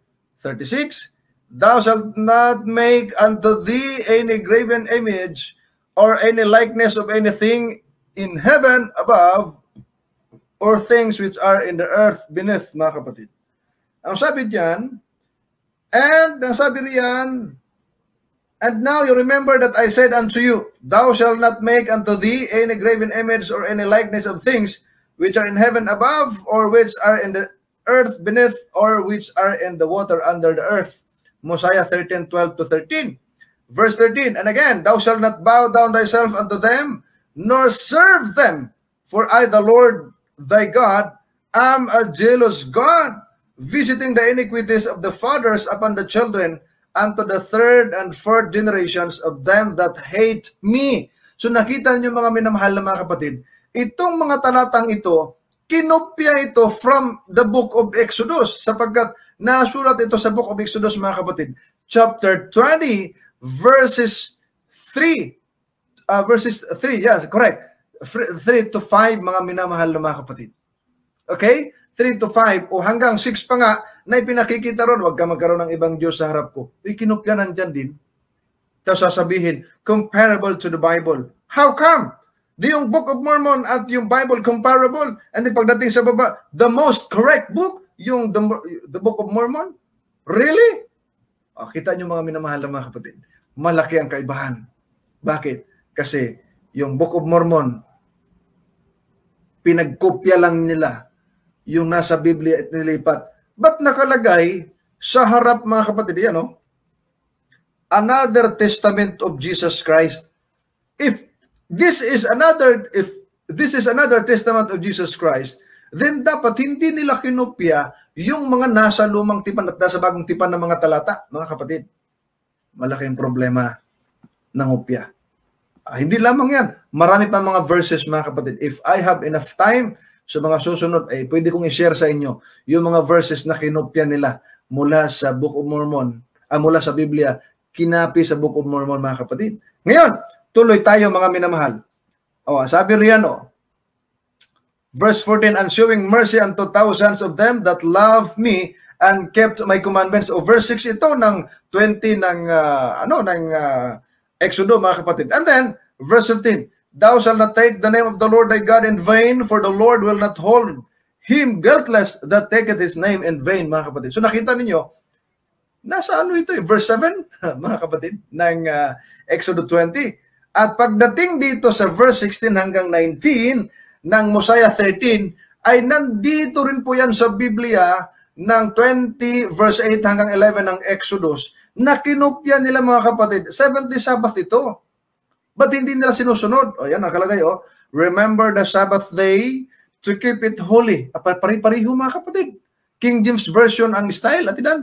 36, thou shalt not make unto thee any graven image or any likeness of anything in heaven above or things which are in the earth beneath, mga kapatid. Ang sabi diyan, and ang sabi riyan, and now you remember that I said unto you, thou shalt not make unto thee any graven image or any likeness of things which are in heaven above, or which are in the earth beneath, or which are in the water under the earth. Mosiah 13:12 to 13. Verse 13, and again, thou shalt not bow down thyself unto them, nor serve them, for I, the Lord thy God, am a jealous God, visiting the iniquities of the fathers upon the children, unto the 3rd and 4th generations of them that hate me. So nakita niyo, mga minamahal na mga kapatid, itong mga talatang ito, kinopya ito from the book of Exodus, sapagkat nasulat ito sa book of Exodus, mga kapatid, chapter 20, verses 3, yes, correct, 3 to 5, mga minamahal na mga kapatid. Okay? 3 to 5, o hanggang 6 pa nga, na ipinakikita ron, huwag ka magkaroon ng ibang Diyos sa harap ko. Kinopya nandyan din. Tapos sasabihin, comparable to the Bible. How come? Di yung Book of Mormon at yung Bible comparable? And then pagdating sa baba, the most correct book, yung the Book of Mormon? Really? Kita nyo, mga minamahal na mga kapatid, malaki ang kaibahan. Bakit? Kasi yung Book of Mormon, pinagkopya lang nila yung nasa Biblia at nilipat. Ba't nakalagay sa harap, mga kapatid, yan, another testament of Jesus Christ. If this is another testament of Jesus Christ, then dapat hindi nila kinopya yung mga nasa lumang tipan at nasa bagong tipan ng mga talata, mga kapatid. Malaking problema ng opya. Hindi lamang yan. Marami pa mga verses, mga kapatid. If I have enough time, sa mga susunod, ay pwede kong i-share sa inyo yung mga verses na kinopya nila mula sa Book of Mormon, mula sa Biblia, kinapi sa Book of Mormon, mga kapatid. Ngayon, tuloy tayo, mga minamahal. Sabi riyan, verse 14, and showing mercy unto thousands of them that love me and kept my commandments. Verse 6 ito ng 20 ng Exodo, mga kapatid. And then, verse 15, thou shalt not take the name of the Lord thy God in vain, for the Lord will not hold him guiltless that taketh his name in vain, mga kapatid. So nakita ninyo, nasa ito, verse 7, mga kapatid, ng Exodo 20. At pagdating dito sa verse 16 hanggang 19 ng Mosiah 13, ay nandito rin po yan sa Biblia ng 20 verse 8 hanggang 11 ng Exodus, na kinopya nila, mga kapatid. 70 Sabbath ito. Ba't hindi nila sinusunod? Yan, nakalagay, remember the Sabbath day to keep it holy. Pari-pariho, mga kapatid. King James Version ang style, atinan.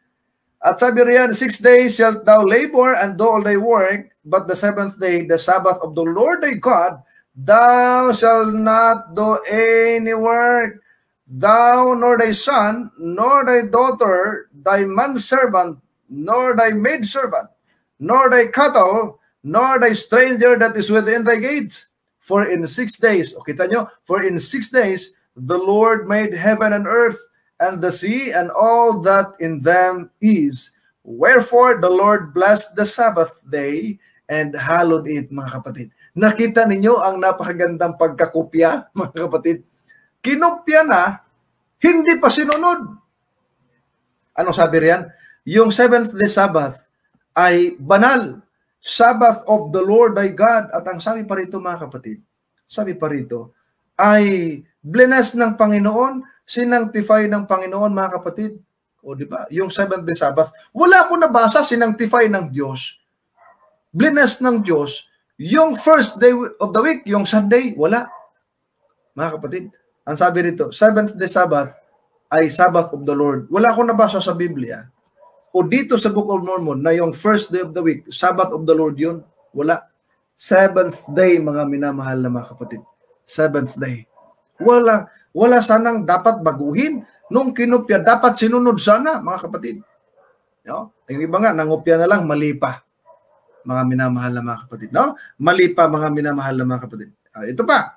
At sabi riyan, 6 days shalt thou labor and do all thy work, but the 7th day, the Sabbath of the Lord thy God, thou shalt not do any work, thou nor thy son, nor thy daughter, thy manservant, nor thy maidservant, nor thy cattle, nor thy stranger that is within thy gates. For in 6 days, kita nyo, for in 6 days, the Lord made heaven and earth, and the sea, and all that in them is. Wherefore the Lord blessed the Sabbath day, and hallowed it, mga kapatid. Nakita ninyo ang napakagandang pagkakopya, mga kapatid. Kinopya na, hindi pa sinunod. Anong sabi riyan? Yung 7th day Sabbath ay banal. Sabbath of the Lord thy God. At ang sabi pa rito, mga kapatid, sabi pa rito, ay bless ng Panginoon, sinanctify ng Panginoon, mga kapatid. O di ba? Yung 7th day Sabbath, wala ko nabasa, sinanctify ng Diyos. Bless ng Diyos. Yung first day of the week, yung Sunday, wala. Mga kapatid, ang sabi rito, 7th day Sabbath ay Sabbath of the Lord. Wala ko nabasa sa Biblia o dito sa Book of Mormon na yung first day of the week, Sabbath of the Lord yun. Wala. 7th day, mga minamahal na mga kapatid. 7th day. Wala sanang dapat baguhin. Nung kinopya, dapat sinunod sana, mga kapatid. No? Yung iba nga, nangopya na lang, mali pa. Mga minamahal na mga kapatid. No? Mali pa, mga minamahal na mga kapatid. Ito pa.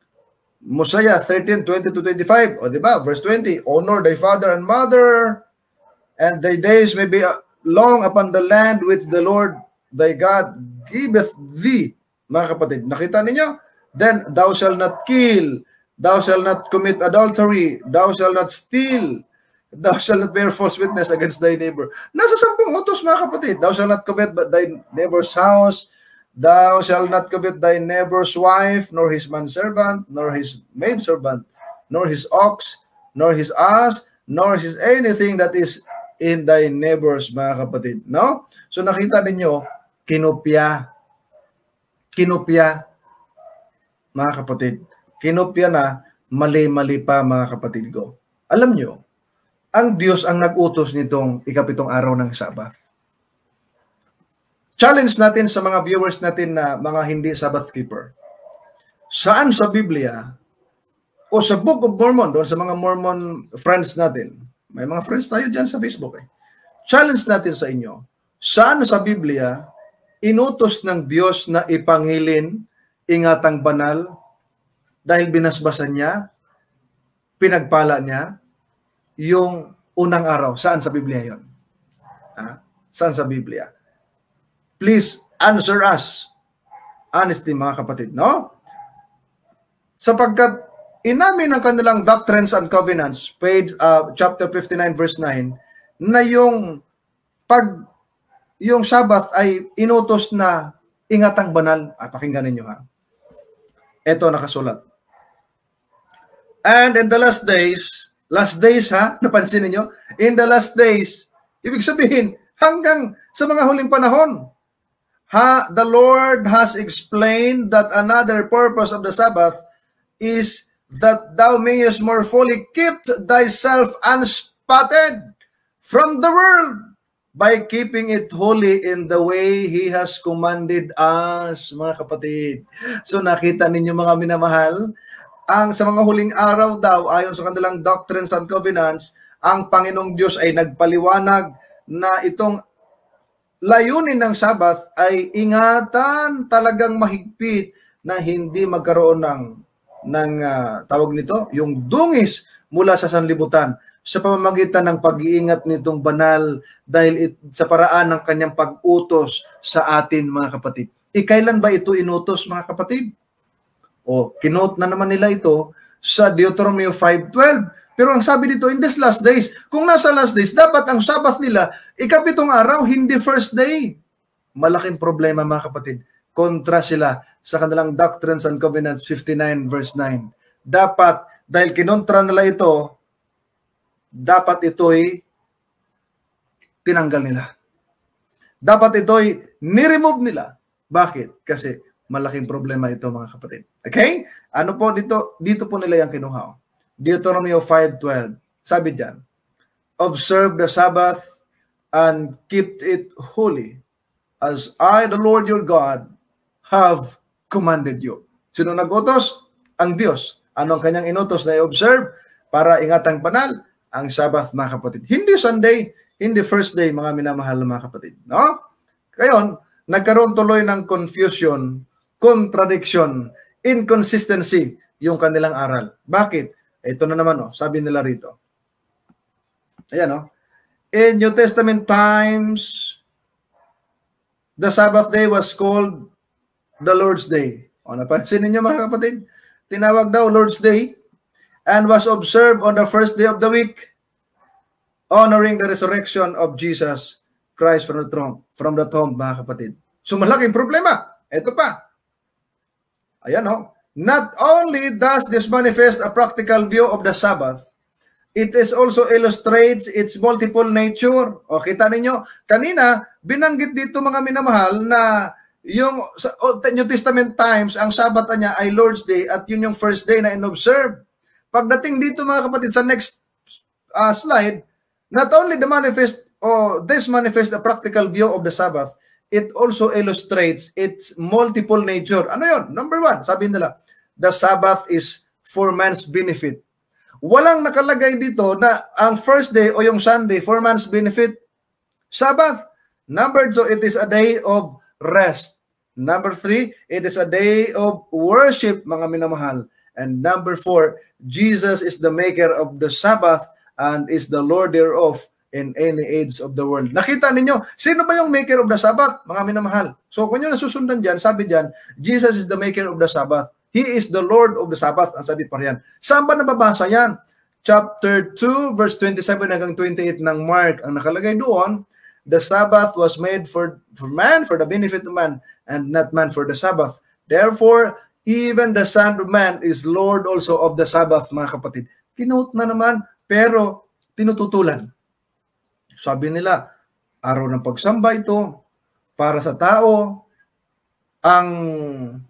Mosiah 13, 20-25. O diba? Verse 20. Honor thy father and mother, and thy days may be long upon the land which the Lord thy God giveth thee. Mga kapatid, nakita ninyo? Then, thou shalt not kill, thou shalt not commit adultery, thou shalt not steal, thou shalt not bear false witness against thy neighbor. Nasa 10 utos, mga kapatid. Thou shalt not covet thy neighbor's house, thou shalt not covet thy neighbor's wife, nor his manservant, nor his maidservant, nor his ox, nor his ass, nor his anything that is in thy neighbors, mga kapatid. No? So nakita ninyo, kinopya, mga kapatid. Kinopya na, mali-mali pa, mga kapatid ko. Alam nyo, ang Diyos ang nag-utos nitong ikapitong araw ng Sabbath. Challenge natin sa mga viewers natin na mga hindi Sabbath keeper. Saan sa Biblia o sa Book of Mormon, doon sa mga Mormon friends natin, may mga friends tayo dyan sa Facebook. Challenge natin sa inyo, saan sa Biblia inutos ng Diyos na ipangilin, ingatang banal, dahil binasbasan niya, pinagpala niya, yung unang araw. Saan sa Biblia yon? Saan sa Biblia? Please answer us. Honesty, mga kapatid, no? Sapagkat inamin ng kanilang Doctrines and Covenants, page, chapter 59, verse 9, na yung Sabbath ay inutos na ingatang banal. Pakinggan ninyo, ha. Ito nakasulat. And in the last days, ha, napansin ninyo? In the last days, ibig sabihin, hanggang sa mga huling panahon. The Lord has explained that another purpose of the Sabbath is that thou mayest more fully keep thyself unspotted from the world by keeping it holy in the way He has commanded us, mga kapatid. So nakita ninyo mga minamahal, sa mga huling araw daw, ayon sa kanilang Doctrines and Covenants, ang Panginoong Diyos ay nagpaliwanag na itong layunin ng Sabbath ay ingatan talagang mahigpit na hindi magkaroon ng tawag nito, yung dungis mula sa sanlibutan sa pamamagitan ng pag-iingat nitong banal dahil sa paraan ng kanyang pag-utos sa atin, mga kapatid. Kailan ba ito inutos, mga kapatid? Kinote na naman nila ito sa Deuteronomy 5:12. Pero ang sabi dito, in these last days, kung nasa last days, dapat ang Sabbath nila, ikapitong araw, hindi first day. Malaking problema, mga kapatid. Kontra sila sa kanilang Doctrines and Covenants 59 verse 9. Dapat, dahil kinontra nila ito, dapat ito'y tinanggal nila. Dapat ito'y ni-remove nila. Bakit? Kasi malaking problema ito, mga kapatid. Okay? Ano po dito? Dito po nila yung kinuha. Deuteronomy 5:12. Sabi diyan, observe the Sabbath and keep it holy, as I, the Lord your God, have commanded you. Sino nag-utos? Ang Diyos. Ano ang kanyang inutos na i-observe para ingatang banal? Ang Sabbath, mga kapatid. Hindi Sunday, hindi first day, mga minamahal na mga kapatid. No? Kayon, nagkaroon tuloy ng confusion, contradiction, inconsistency yung kanilang aral. Bakit? Ito na naman, sabi nila rito. Ayan, in New Testament times, the Sabbath day was called the Lord's Day. Napansin ninyo, mga kapatid? Tinawag daw Lord's Day and was observed on the first day of the week, honoring the resurrection of Jesus Christ from the tomb, mga kapatid. So malaking problema. Ito pa. Ayan, not only does this manifest a practical view of the Sabbath, it is also illustrates its multiple nature. Kita ninyo, kanina, binanggit dito, mga minamahal, na yung sa New Testament times, ang Sabbath niya ay Lord's Day at yun yung first day na in-observe. Pagdating dito, mga kapatid, sa next slide, not only this manifest a practical view of the Sabbath, it also illustrates its multiple nature. Ano yun? Number 1, sabi nila, the Sabbath is for man's benefit. Walang nakalagay dito na ang first day o yung Sunday for man's benefit. Sabbath. Number 2, it is a day of rest. Number 3, it is a day of worship, mga minamahal. And number 4, Jesus is the maker of the Sabbath and is the Lord thereof in any age of the world. Nakita ninyo, sino ba yung maker of the Sabbath, mga minamahal? So kung nyo nasusundan dyan, sabi dyan, Jesus is the maker of the Sabbath. He is the Lord of the Sabbath, ang sabi pa riyan. Saan ba nababasa yan? Chapter 2, verse 27 hanggang 28 ng Mark, ang nakalagay doon, the Sabbath was made for man, for the benefit of man, and not man for the Sabbath. Therefore, even the Son of Man is Lord also of the Sabbath, mga kapatid. Kinote na naman, pero tinututulan. Sabi nila, araw ng pagsamba ito para sa tao. Ang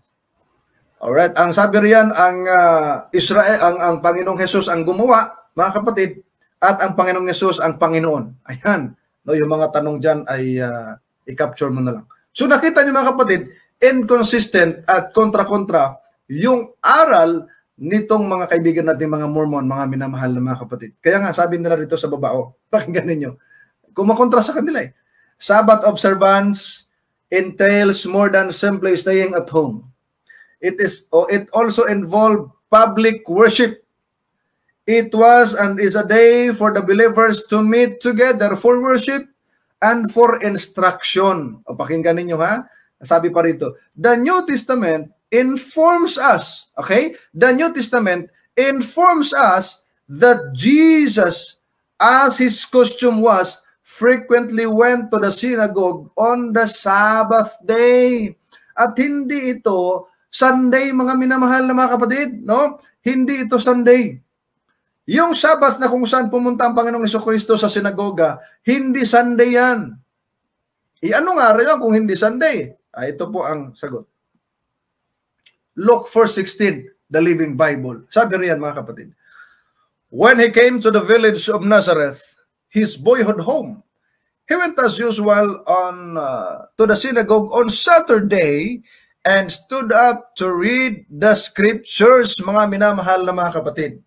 sabi riyan, ang Israel, ang Panginoong Hesus ang gumawa, mga kapatid, at ang Panginoong Hesus ang Panginoon. Ayan. Yung mga tanong dyan ay i-capture mo na lang. So nakita niyo, mga kapatid, inconsistent at kontra-kontra yung aral nitong mga kaibigan natin, mga Mormon, mga minamahal na mga kapatid. Kaya nga, sabi nila rito sa baba, pakinggan ninyo. Kumakontra sa kanila eh. Sabbath observance entails more than simply staying at home. It also involved public worship. It was and is a day for the believers to meet together for worship and for instruction. Pakinggan ninyo, ha? Sabi pa rito, the New Testament informs us, okay? The New Testament informs us that Jesus, as his custom was, frequently went to the synagogue on the Sabbath day. At hindi ito Sunday, mga minamahal na mga kapatid, no? Hindi ito Sunday. Yung Sabbath na kung saan pumunta ang Panginoong Jesucristo sa sinagoga, hindi Sunday yan. Ano nga rin kung hindi Sunday? Ito po ang sagot. Luke 4:16, the Living Bible. Sabi riyan mga kapatid, when he came to the village of Nazareth, his boyhood home, he went as usual to the synagogue on Saturday and stood up to read the scriptures, mga minamahal na mga kapatid.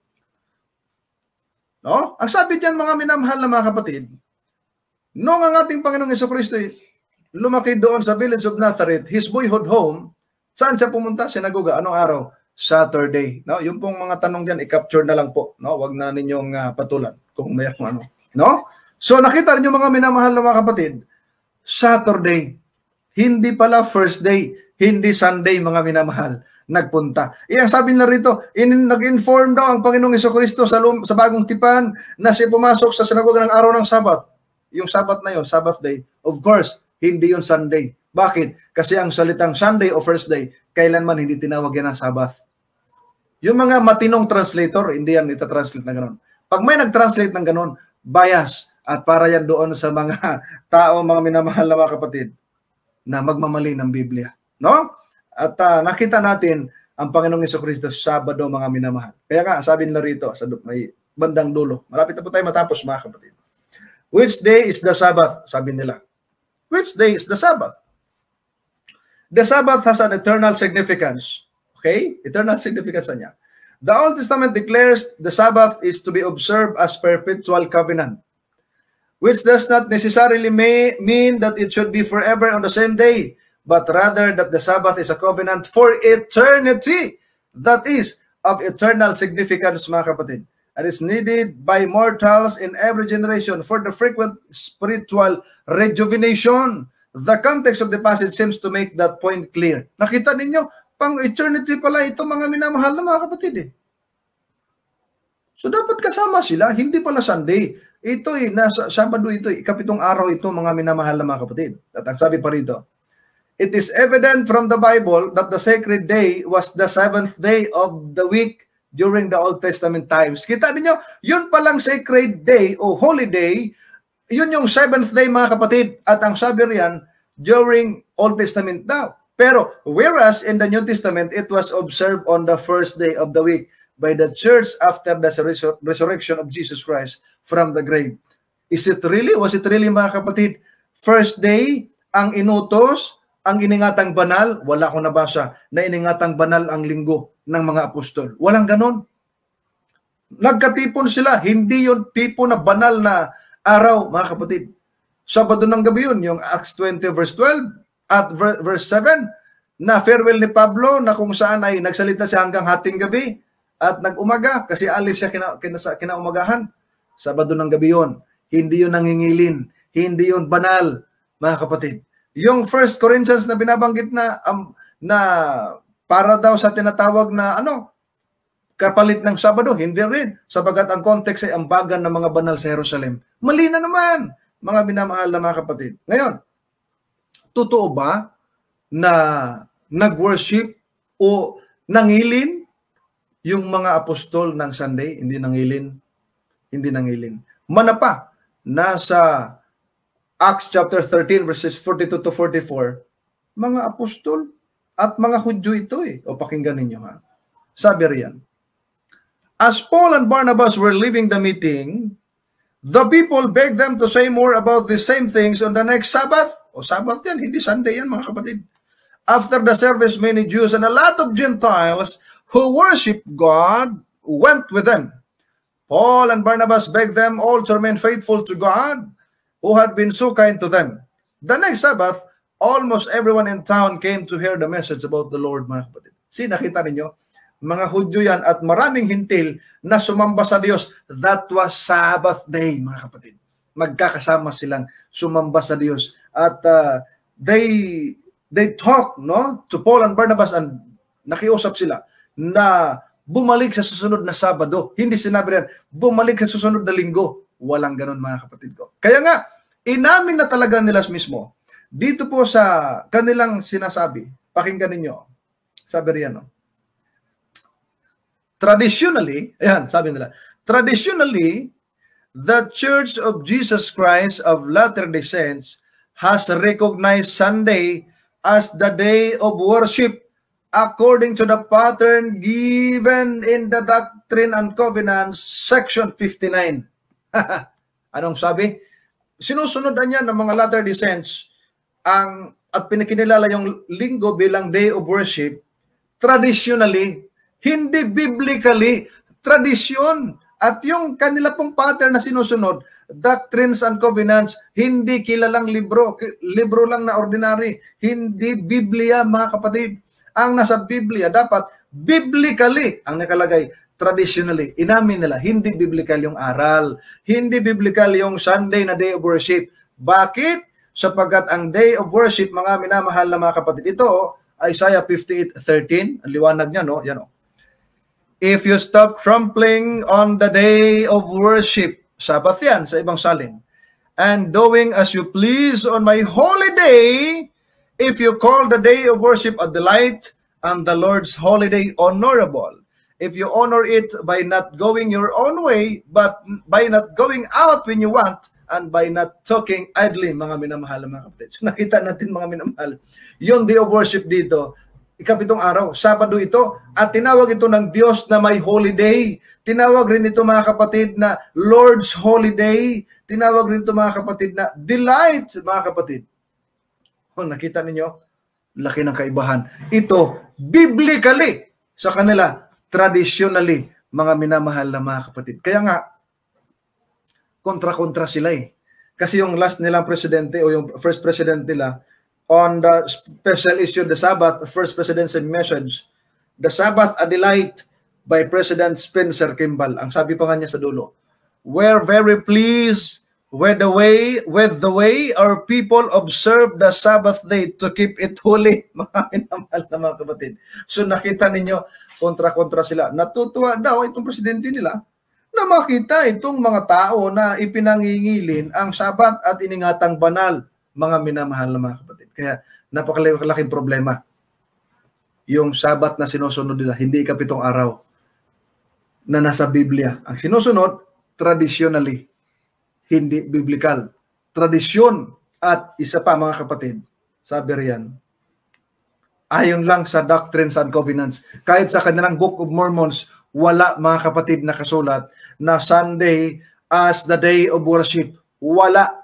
No? Ang sabi diyan mga minamahal na mga kapatid, noong ang ating Panginoong Jesucristo lumaki doon sa village of Nazareth, his boyhood home, saan siya pumunta? Sinagoga. Anong araw? Saturday. No? Yung pong mga tanong diyan, i-capture na lang po. No? Wag na ninyong patulan kung may ano. No? So nakita niyo mga minamahal na mga kapatid, Saturday, hindi pala first day, hindi Sunday mga minamahal, nagpunta. Ang sabi na rito, nag-inform daw ang Panginoong Jesucristo sa bagong tipan na siya pumasok sa sinagoga ng araw ng Sabat. Yung Sabat na yon, Sabbath day, of course, hindi yon Sunday. Bakit? Kasi ang salitang Sunday o first day, kailanman hindi tinawag yan ng Sabbath. Yung mga matinong translator, hindi yan ita-translate na gano'n. Pag may nag-translate ng gano'n, bias. At para yan doon sa mga tao, mga minamahal na mga kapatid, na magmamali ng Biblia. No? At nakita natin ang Panginoong Jesucristo Sabado, mga minamahal. Kaya nga, sabi nila rito, sa may bandang dulo. Malapit na po tayo matapos, mga kapatid. Which day is the Sabbath? Sabi nila. Which day is the Sabbath? The Sabbath has an eternal significance. Okay? Eternal significance niya. The Old Testament declares the Sabbath is to be observed as perpetual covenant, which does not necessarily mean that it should be forever on the same day, but rather that the Sabbath is a covenant for eternity, that is, of eternal significance, mga kapatid, and is needed by mortals in every generation for the frequent spiritual rejuvenation. The context of the passage seems to make that point clear. Nakita ninyo, pang eternity pala ito, mga minamahal na mga kapatid. So dapat kasama sila, hindi pala Sunday. Ito nasa Sabado ito, ikapitong araw ito, mga minamahal na mga kapatid. At ang sabi pa rito, it is evident from the Bible that the sacred day was the seventh day of the week during the Old Testament times. Kita niyo, yun palang sacred day o holy day, yun yung seventh day, mga kapatid. At ang sabi riyan, during Old Testament daw. Pero whereas in the New Testament, it was observed on the first day of the week by the church after the resurrection of Jesus Christ from the grave. Was it really, mga kapatid? First day, ang inutos, ang iningatang banal, wala akong nabasa, na iningatang banal ang linggo ng mga apostol. Walang ganon. Nagkatipon sila, hindi yung tipo na banal na araw, mga kapatid. Sabado ng gabi yun, yung Acts 20 verse 12 at verse 7, na farewell ni Pablo, na kung saan ay nagsalita siya hanggang hating gabi, at nag-umaga, kasi alis siya kinaumagahan. Sabado ng gabi yun. Hindi yun nangingilin. Hindi yun banal, mga kapatid. Yung 1 Corinthians na binabanggit na para daw sa tinatawag na kapalit ng Sabado, hindi rin. Sabagat ang context ay ambagan ng mga banal sa Jerusalem. Mali na naman, mga binamahal na mga kapatid. Ngayon, totoo ba na nag-worship o nangilin yung mga apostol ng Sunday? Hindi nangilin. Manapa, nasa Acts chapter 13 verses 42 to 44, mga apostol at mga Hudyo ito O pakinggan ninyo ha. Sabi riyan, as Paul and Barnabas were leaving the meeting, the people begged them to say more about the same things on the next Sabbath. O Sabbath yan, hindi Sunday yan, mga kapatid. After the service, many Jews and a lot of Gentiles who worship God went with them. Paul and Barnabas begged them all to remain faithful to God, who had been so kind to them. The next Sabbath, almost everyone in town came to hear the message about the Lord, mga kapatid. Nakita ninyo, mga Hudyo yan at maraming hintil na sumamba sa Diyos. That was Sabbath day, mga kapatid. Magkakasama silang sumamba sa Diyos. At they talk to Paul and Barnabas, and nakiusap sila na bumalik sa susunod na Sabado. Hindi sinabi rin, bumalik sa susunod na linggo. Walang ganun, mga kapatid ko. Kaya nga, inamin na talaga nila mismo. Dito po sa kanilang sinasabi, pakinggan ninyo. Sabi riyan, traditionally, sabi nila, traditionally, the Church of Jesus Christ of Latter-day Saints has recognized Sunday as the day of worship according to the pattern given in the Doctrine and Covenants, section 59. Anong sabi? Sinusunod niya ng mga Latter-day Saints at pinikinilala yung linggo bilang day of worship traditionally, hindi biblically, tradisyon. At yung kanila pong pattern na sinusunod, Doctrines and Covenants, hindi kilalang libro, libro lang na ordinary, hindi Biblia mga kapatid. Ang nasa Biblia dapat biblically ang nakalagay, traditionally. Inamin nila, hindi biblical yung aral, hindi biblical yung Sunday na day of worship. Bakit? Sapagkat ang day of worship, mga minamahal na mga kapatid, ito, Isaiah 58:13, ang liwanag niya, no? Yan, no? If you stop trampling on the day of worship, Sabbath yan sa ibang salin, and doing as you please on my holy day, if you call the day of worship a delight and the Lord's holiday honorable, if you honor it by not going your own way, but by not going out when you want, and by not talking idly, mga minamahal mga kapatid. So nakita natin mga minamahal, yung day of worship dito, ikapitong araw, Sabado ito, at tinawag ito ng Diyos na may holiday. Tinawag rin ito mga kapatid na Lord's holiday. Tinawag rin ito mga kapatid na delight, mga kapatid. Oh, nakita ninyo? Laki ng kaibahan. Ito, biblically, sa kanila, traditionally, mga minamahal na mga kapatid. Kaya nga, kontra-kontra sila eh. Kasi yung last nilang presidente o yung first president nila, on the special issue, the Sabbath, first presidential message, the Sabbath a delight by President Spencer Kimball. Ang sabi pa nga niya sa dulo, we're very pleased with the way our people observe the Sabbath day to keep it holy. Mga minamahal na mga kapatid. So nakita ninyo, kontra-kontra sila. Natutuwa daw itong presidente nila na makita itong mga tao na ipinangingilin ang Sabat at iningatang banal, mga minamahal na mga kapatid. Kaya napakalaking problema. Yung Sabat na sinusunod nila, hindi ikapitong araw na nasa Biblia. Ang sinusunod, traditionally, hindi biblical. Tradisyon at isa pa mga kapatid, sabi riyan, ayon lang sa Doctrines and Covenants, kahit sa kanilang Book of Mormons, wala mga kapatid na kasulat na Sunday as the day of worship. Wala.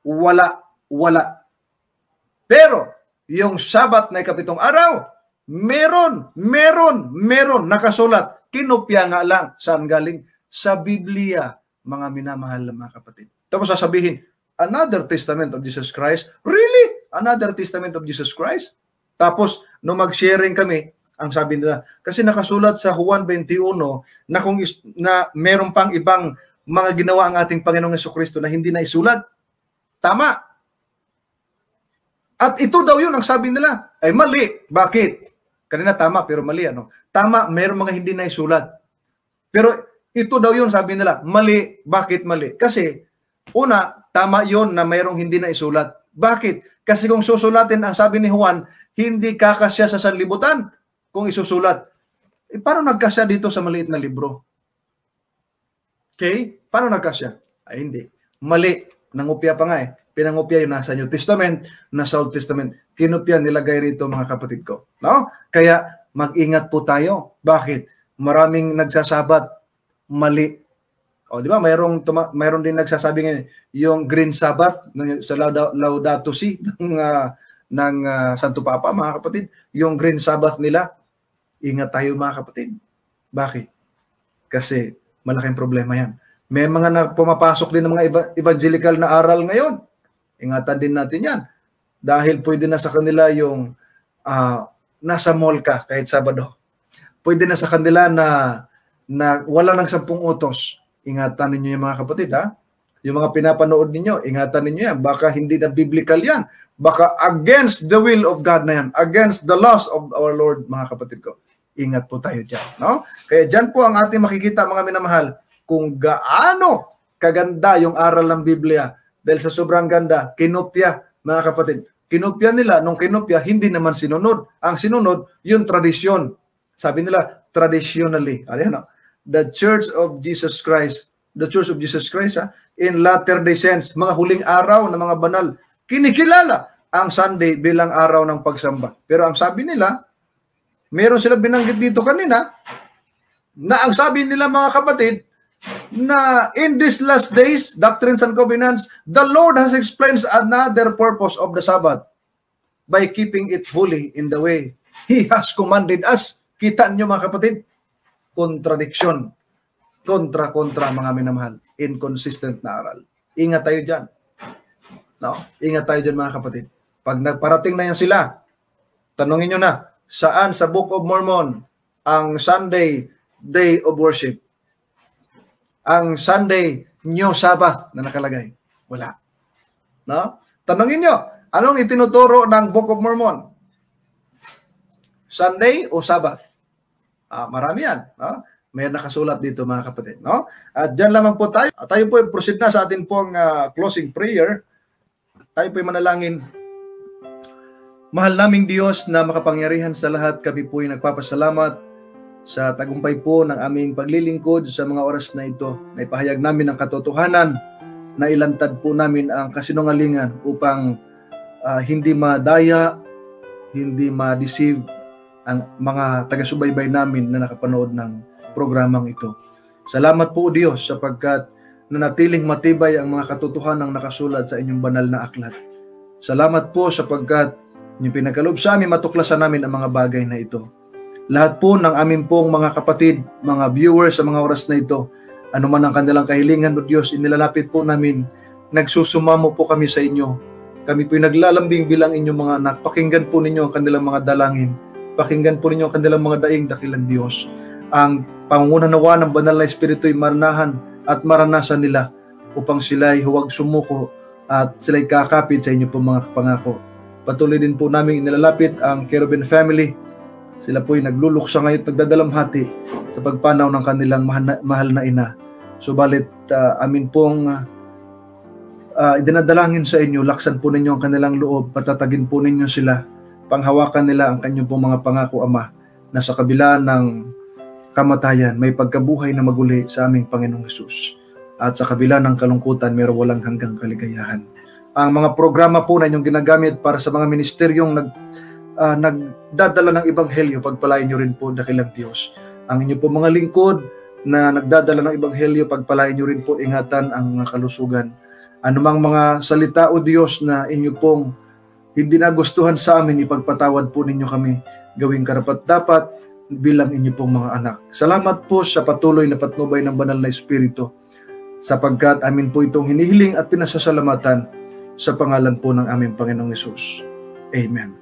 Pero, yung Sabat na ikapitong araw, meron nakasulat. Kinopya nga lang. Saan galing? Sa Biblia, mga minamahal na mga kapatid. Tapos sasabihin, another testament of Jesus Christ? Really? Another testament of Jesus Christ? Tapos, nung mag-sharing kami, ang sabi nila, kasi nakasulat sa Juan 21 na meron pang ibang mga ginawa ang ating Panginoong Jesucristo na hindi na isulat. Tama. At ito daw yun ang sabi nila. Ay mali. Bakit? Kanina tama pero mali. Ano? Tama, meron mga hindi na isulat. Pero ito daw yun sabi nila. Mali. Bakit mali? Kasi una, tama yun na mayroong hindi na isulat. Bakit? Kasi kung susulatin ang sabi ni Juan, hindi kakasya sa sanlibutan kung isusulat. Eh, paano nagkasya dito sa maliit na libro? Okay? Paano nagkasya? Ay, hindi. Mali. Nangupya pa nga eh. Pinangupya yung nasa New Testament, nasa Old Testament. Kinupya, nilagay rito mga kapatid ko. No? Kaya mag-ingat po tayo. Bakit? Maraming nagsasabat. Mali. O, di ba? Mayroon din nagsasabi ngayon, yung Green Sabbath sa Laudato Si ng Santo Papa, mga kapatid. Yung Green Sabbath nila, ingat tayo mga kapatid. Bakit? Kasi malaking problema yan. May mga pumapasok din ng mga evangelical na aral ngayon. Ingatan din natin yan. Dahil pwede na sa kanila yung nasa mall ka kahit Sabado. Pwede na sa kanila na wala ng 10 utos. Ingatan ninyo yung mga kapatid, ha? Yung mga pinapanood ninyo, ingatan ninyo yan. Baka hindi na biblical yan. Baka against the will of God na yan. Against the laws of our Lord, mga kapatid ko. Ingat po tayo dyan. No? Kaya dyan po ang ating makikita, mga minamahal, kung gaano kaganda yung aral ng Biblia. Dahil sa sobrang ganda, kinopya, mga kapatid. Kinopya nila, nung kinopya, hindi naman sinunod. Ang sinunod, yung tradisyon. Sabi nila, traditionally. Ayan, the Church of Jesus Christ, in Latter-day Saints, mga huling araw na mga banal, kinikilala ang Sunday bilang araw ng pagsamba. Pero ang sabi nila, meron sila binanggit dito kanina, na ang sabi nila mga kapatid, na in these last days, Doctrines and Covenants, the Lord has explained another purpose of the Sabbath by keeping it holy in the way He has commanded us. Kita nyo mga kapatid, contradiction. Kontra mga minamahal. Inconsistent na aral. Ingat tayo dyan. No? Ingat tayo dyan mga kapatid. Pag nagparating na yan sila, tanongin nyo na, saan sa Book of Mormon ang Sunday day of worship? Ang Sunday New Sabbath na nakalagay? Wala. No? Tanongin nyo, anong itinuturo ng Book of Mormon? Sunday o Sabbath? Marami yan. No? May nakasulat dito mga kapatid. No? At dyan lamang po tayo. Tayo po proceed na sa atin pong closing prayer. Tayo po manalangin. Mahal naming Diyos na makapangyarihan sa lahat, kami po ay nagpapasalamat sa tagumpay po ng aming paglilingkod sa mga oras na ito. Na ipahayag namin ang katotohanan, na ilantad po namin ang kasinungalingan upang hindi madaya, hindi ma-deceive ang mga taga-subaybay namin na nakapanood ng programang ito. Salamat po Diyos sapagkat nanatiling matibay ang mga katotohanang nakasulat sa inyong banal na aklat. Salamat po sapagkat inyong pinagkaloob sa amin, matuklasan namin ang mga bagay na ito. Lahat po ng aming pong mga kapatid, mga viewers sa mga oras na ito, anuman ang kanilang kahilingan o Diyos, inilalapit po namin, nagsusumamo po kami sa inyo. Kami po'y naglalambing bilang inyong mga anak. Pakinggan po ninyo ang kanilang mga dalangin. Pakinggan po ninyo ang kanilang mga daing dakilang Diyos. Ang pangungunawa ng banal na Espiritu'y maranahan at maranasan nila upang sila'y huwag sumuko at sila'y kakapit sa inyo po mga pangako. Patuloy din po namin inilalapit ang Cherubim family. Sila po'y nagluluksa ngayon at nagdadalamhati sa pagpanaw ng kanilang mahal na ina. Subalit amin pong idinadalangin sa inyo, laksan po ninyo ang kanilang loob, patatagin po ninyo sila, panghawakan nila ang kanyang pong mga pangako, Ama, na sa kabila ng kamatayan, may pagkabuhay na maguli sa aming Panginoong Hesus. At sa kabila ng kalungkutan, mayroong walang hanggang kaligayahan. Ang mga programa po na inyong ginagamit para sa mga ministeryong nagdadala ng Ebanghelyo, pagpalain nyo rin po, dakilang Diyos. Ang inyo po mga lingkod na nagdadala ng Ebanghelyo, pagpalain nyo rin po, ingatan ang mga kalusugan. Anumang mga salita o Diyos na inyo pong hindi nagustuhan sa amin, ipagpatawad po ninyo kami, gawing karapat-dapat bilang inyo pong mga anak. Salamat po sa patuloy na patnubay ng banal na Espiritu, sapagkat amin po itong hinihiling at pinasasalamatan sa pangalan po ng aming Panginoong Hesus. Amen.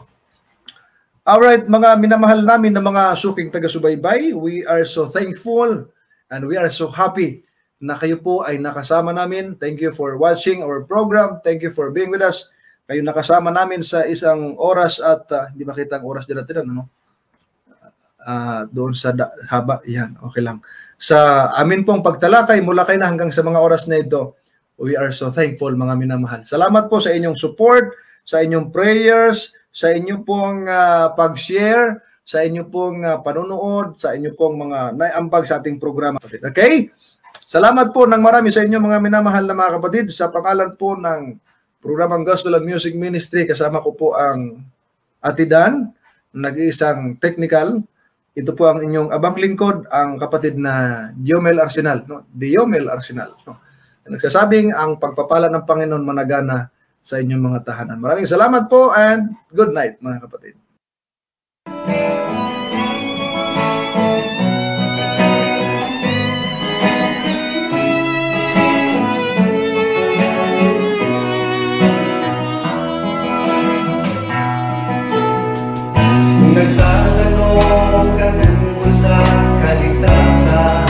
Alright, mga minamahal namin na mga suking taga-subaybay, we are so thankful and we are so happy na kayo po ay nakasama namin. Thank you for watching our program. Thank you for being with us. Kayo nakasama namin sa isang oras at hindi makita ang oras dyan natin, ano? Doon sa haba, yan, okay lang. Sa amin pong pagtalakay mula kayo na hanggang sa mga oras na ito, we are so thankful mga minamahal. Salamat po sa inyong support, sa inyong prayers, sa inyong pong pag-share, sa inyong pong panunood, sa inyong pong mga naiambag sa ating programa. Okay? Salamat po ng marami sa inyong mga minamahal na mga kapatid. Sa pangalan po ng programang Gospel and Music Ministry, kasama ko po ang Atidan, nag-iisang technical. Ito po ang inyong abang lingkod, ang kapatid na Diomel Arsenal. No? Diomel Arsenal. No? Nagsasabing ang pagpapala ng Panginoon managana sa inyong mga tahanan. Maraming salamat po and good night mga kapatid. Nagtatanong ka tungkol sa kaligtasan,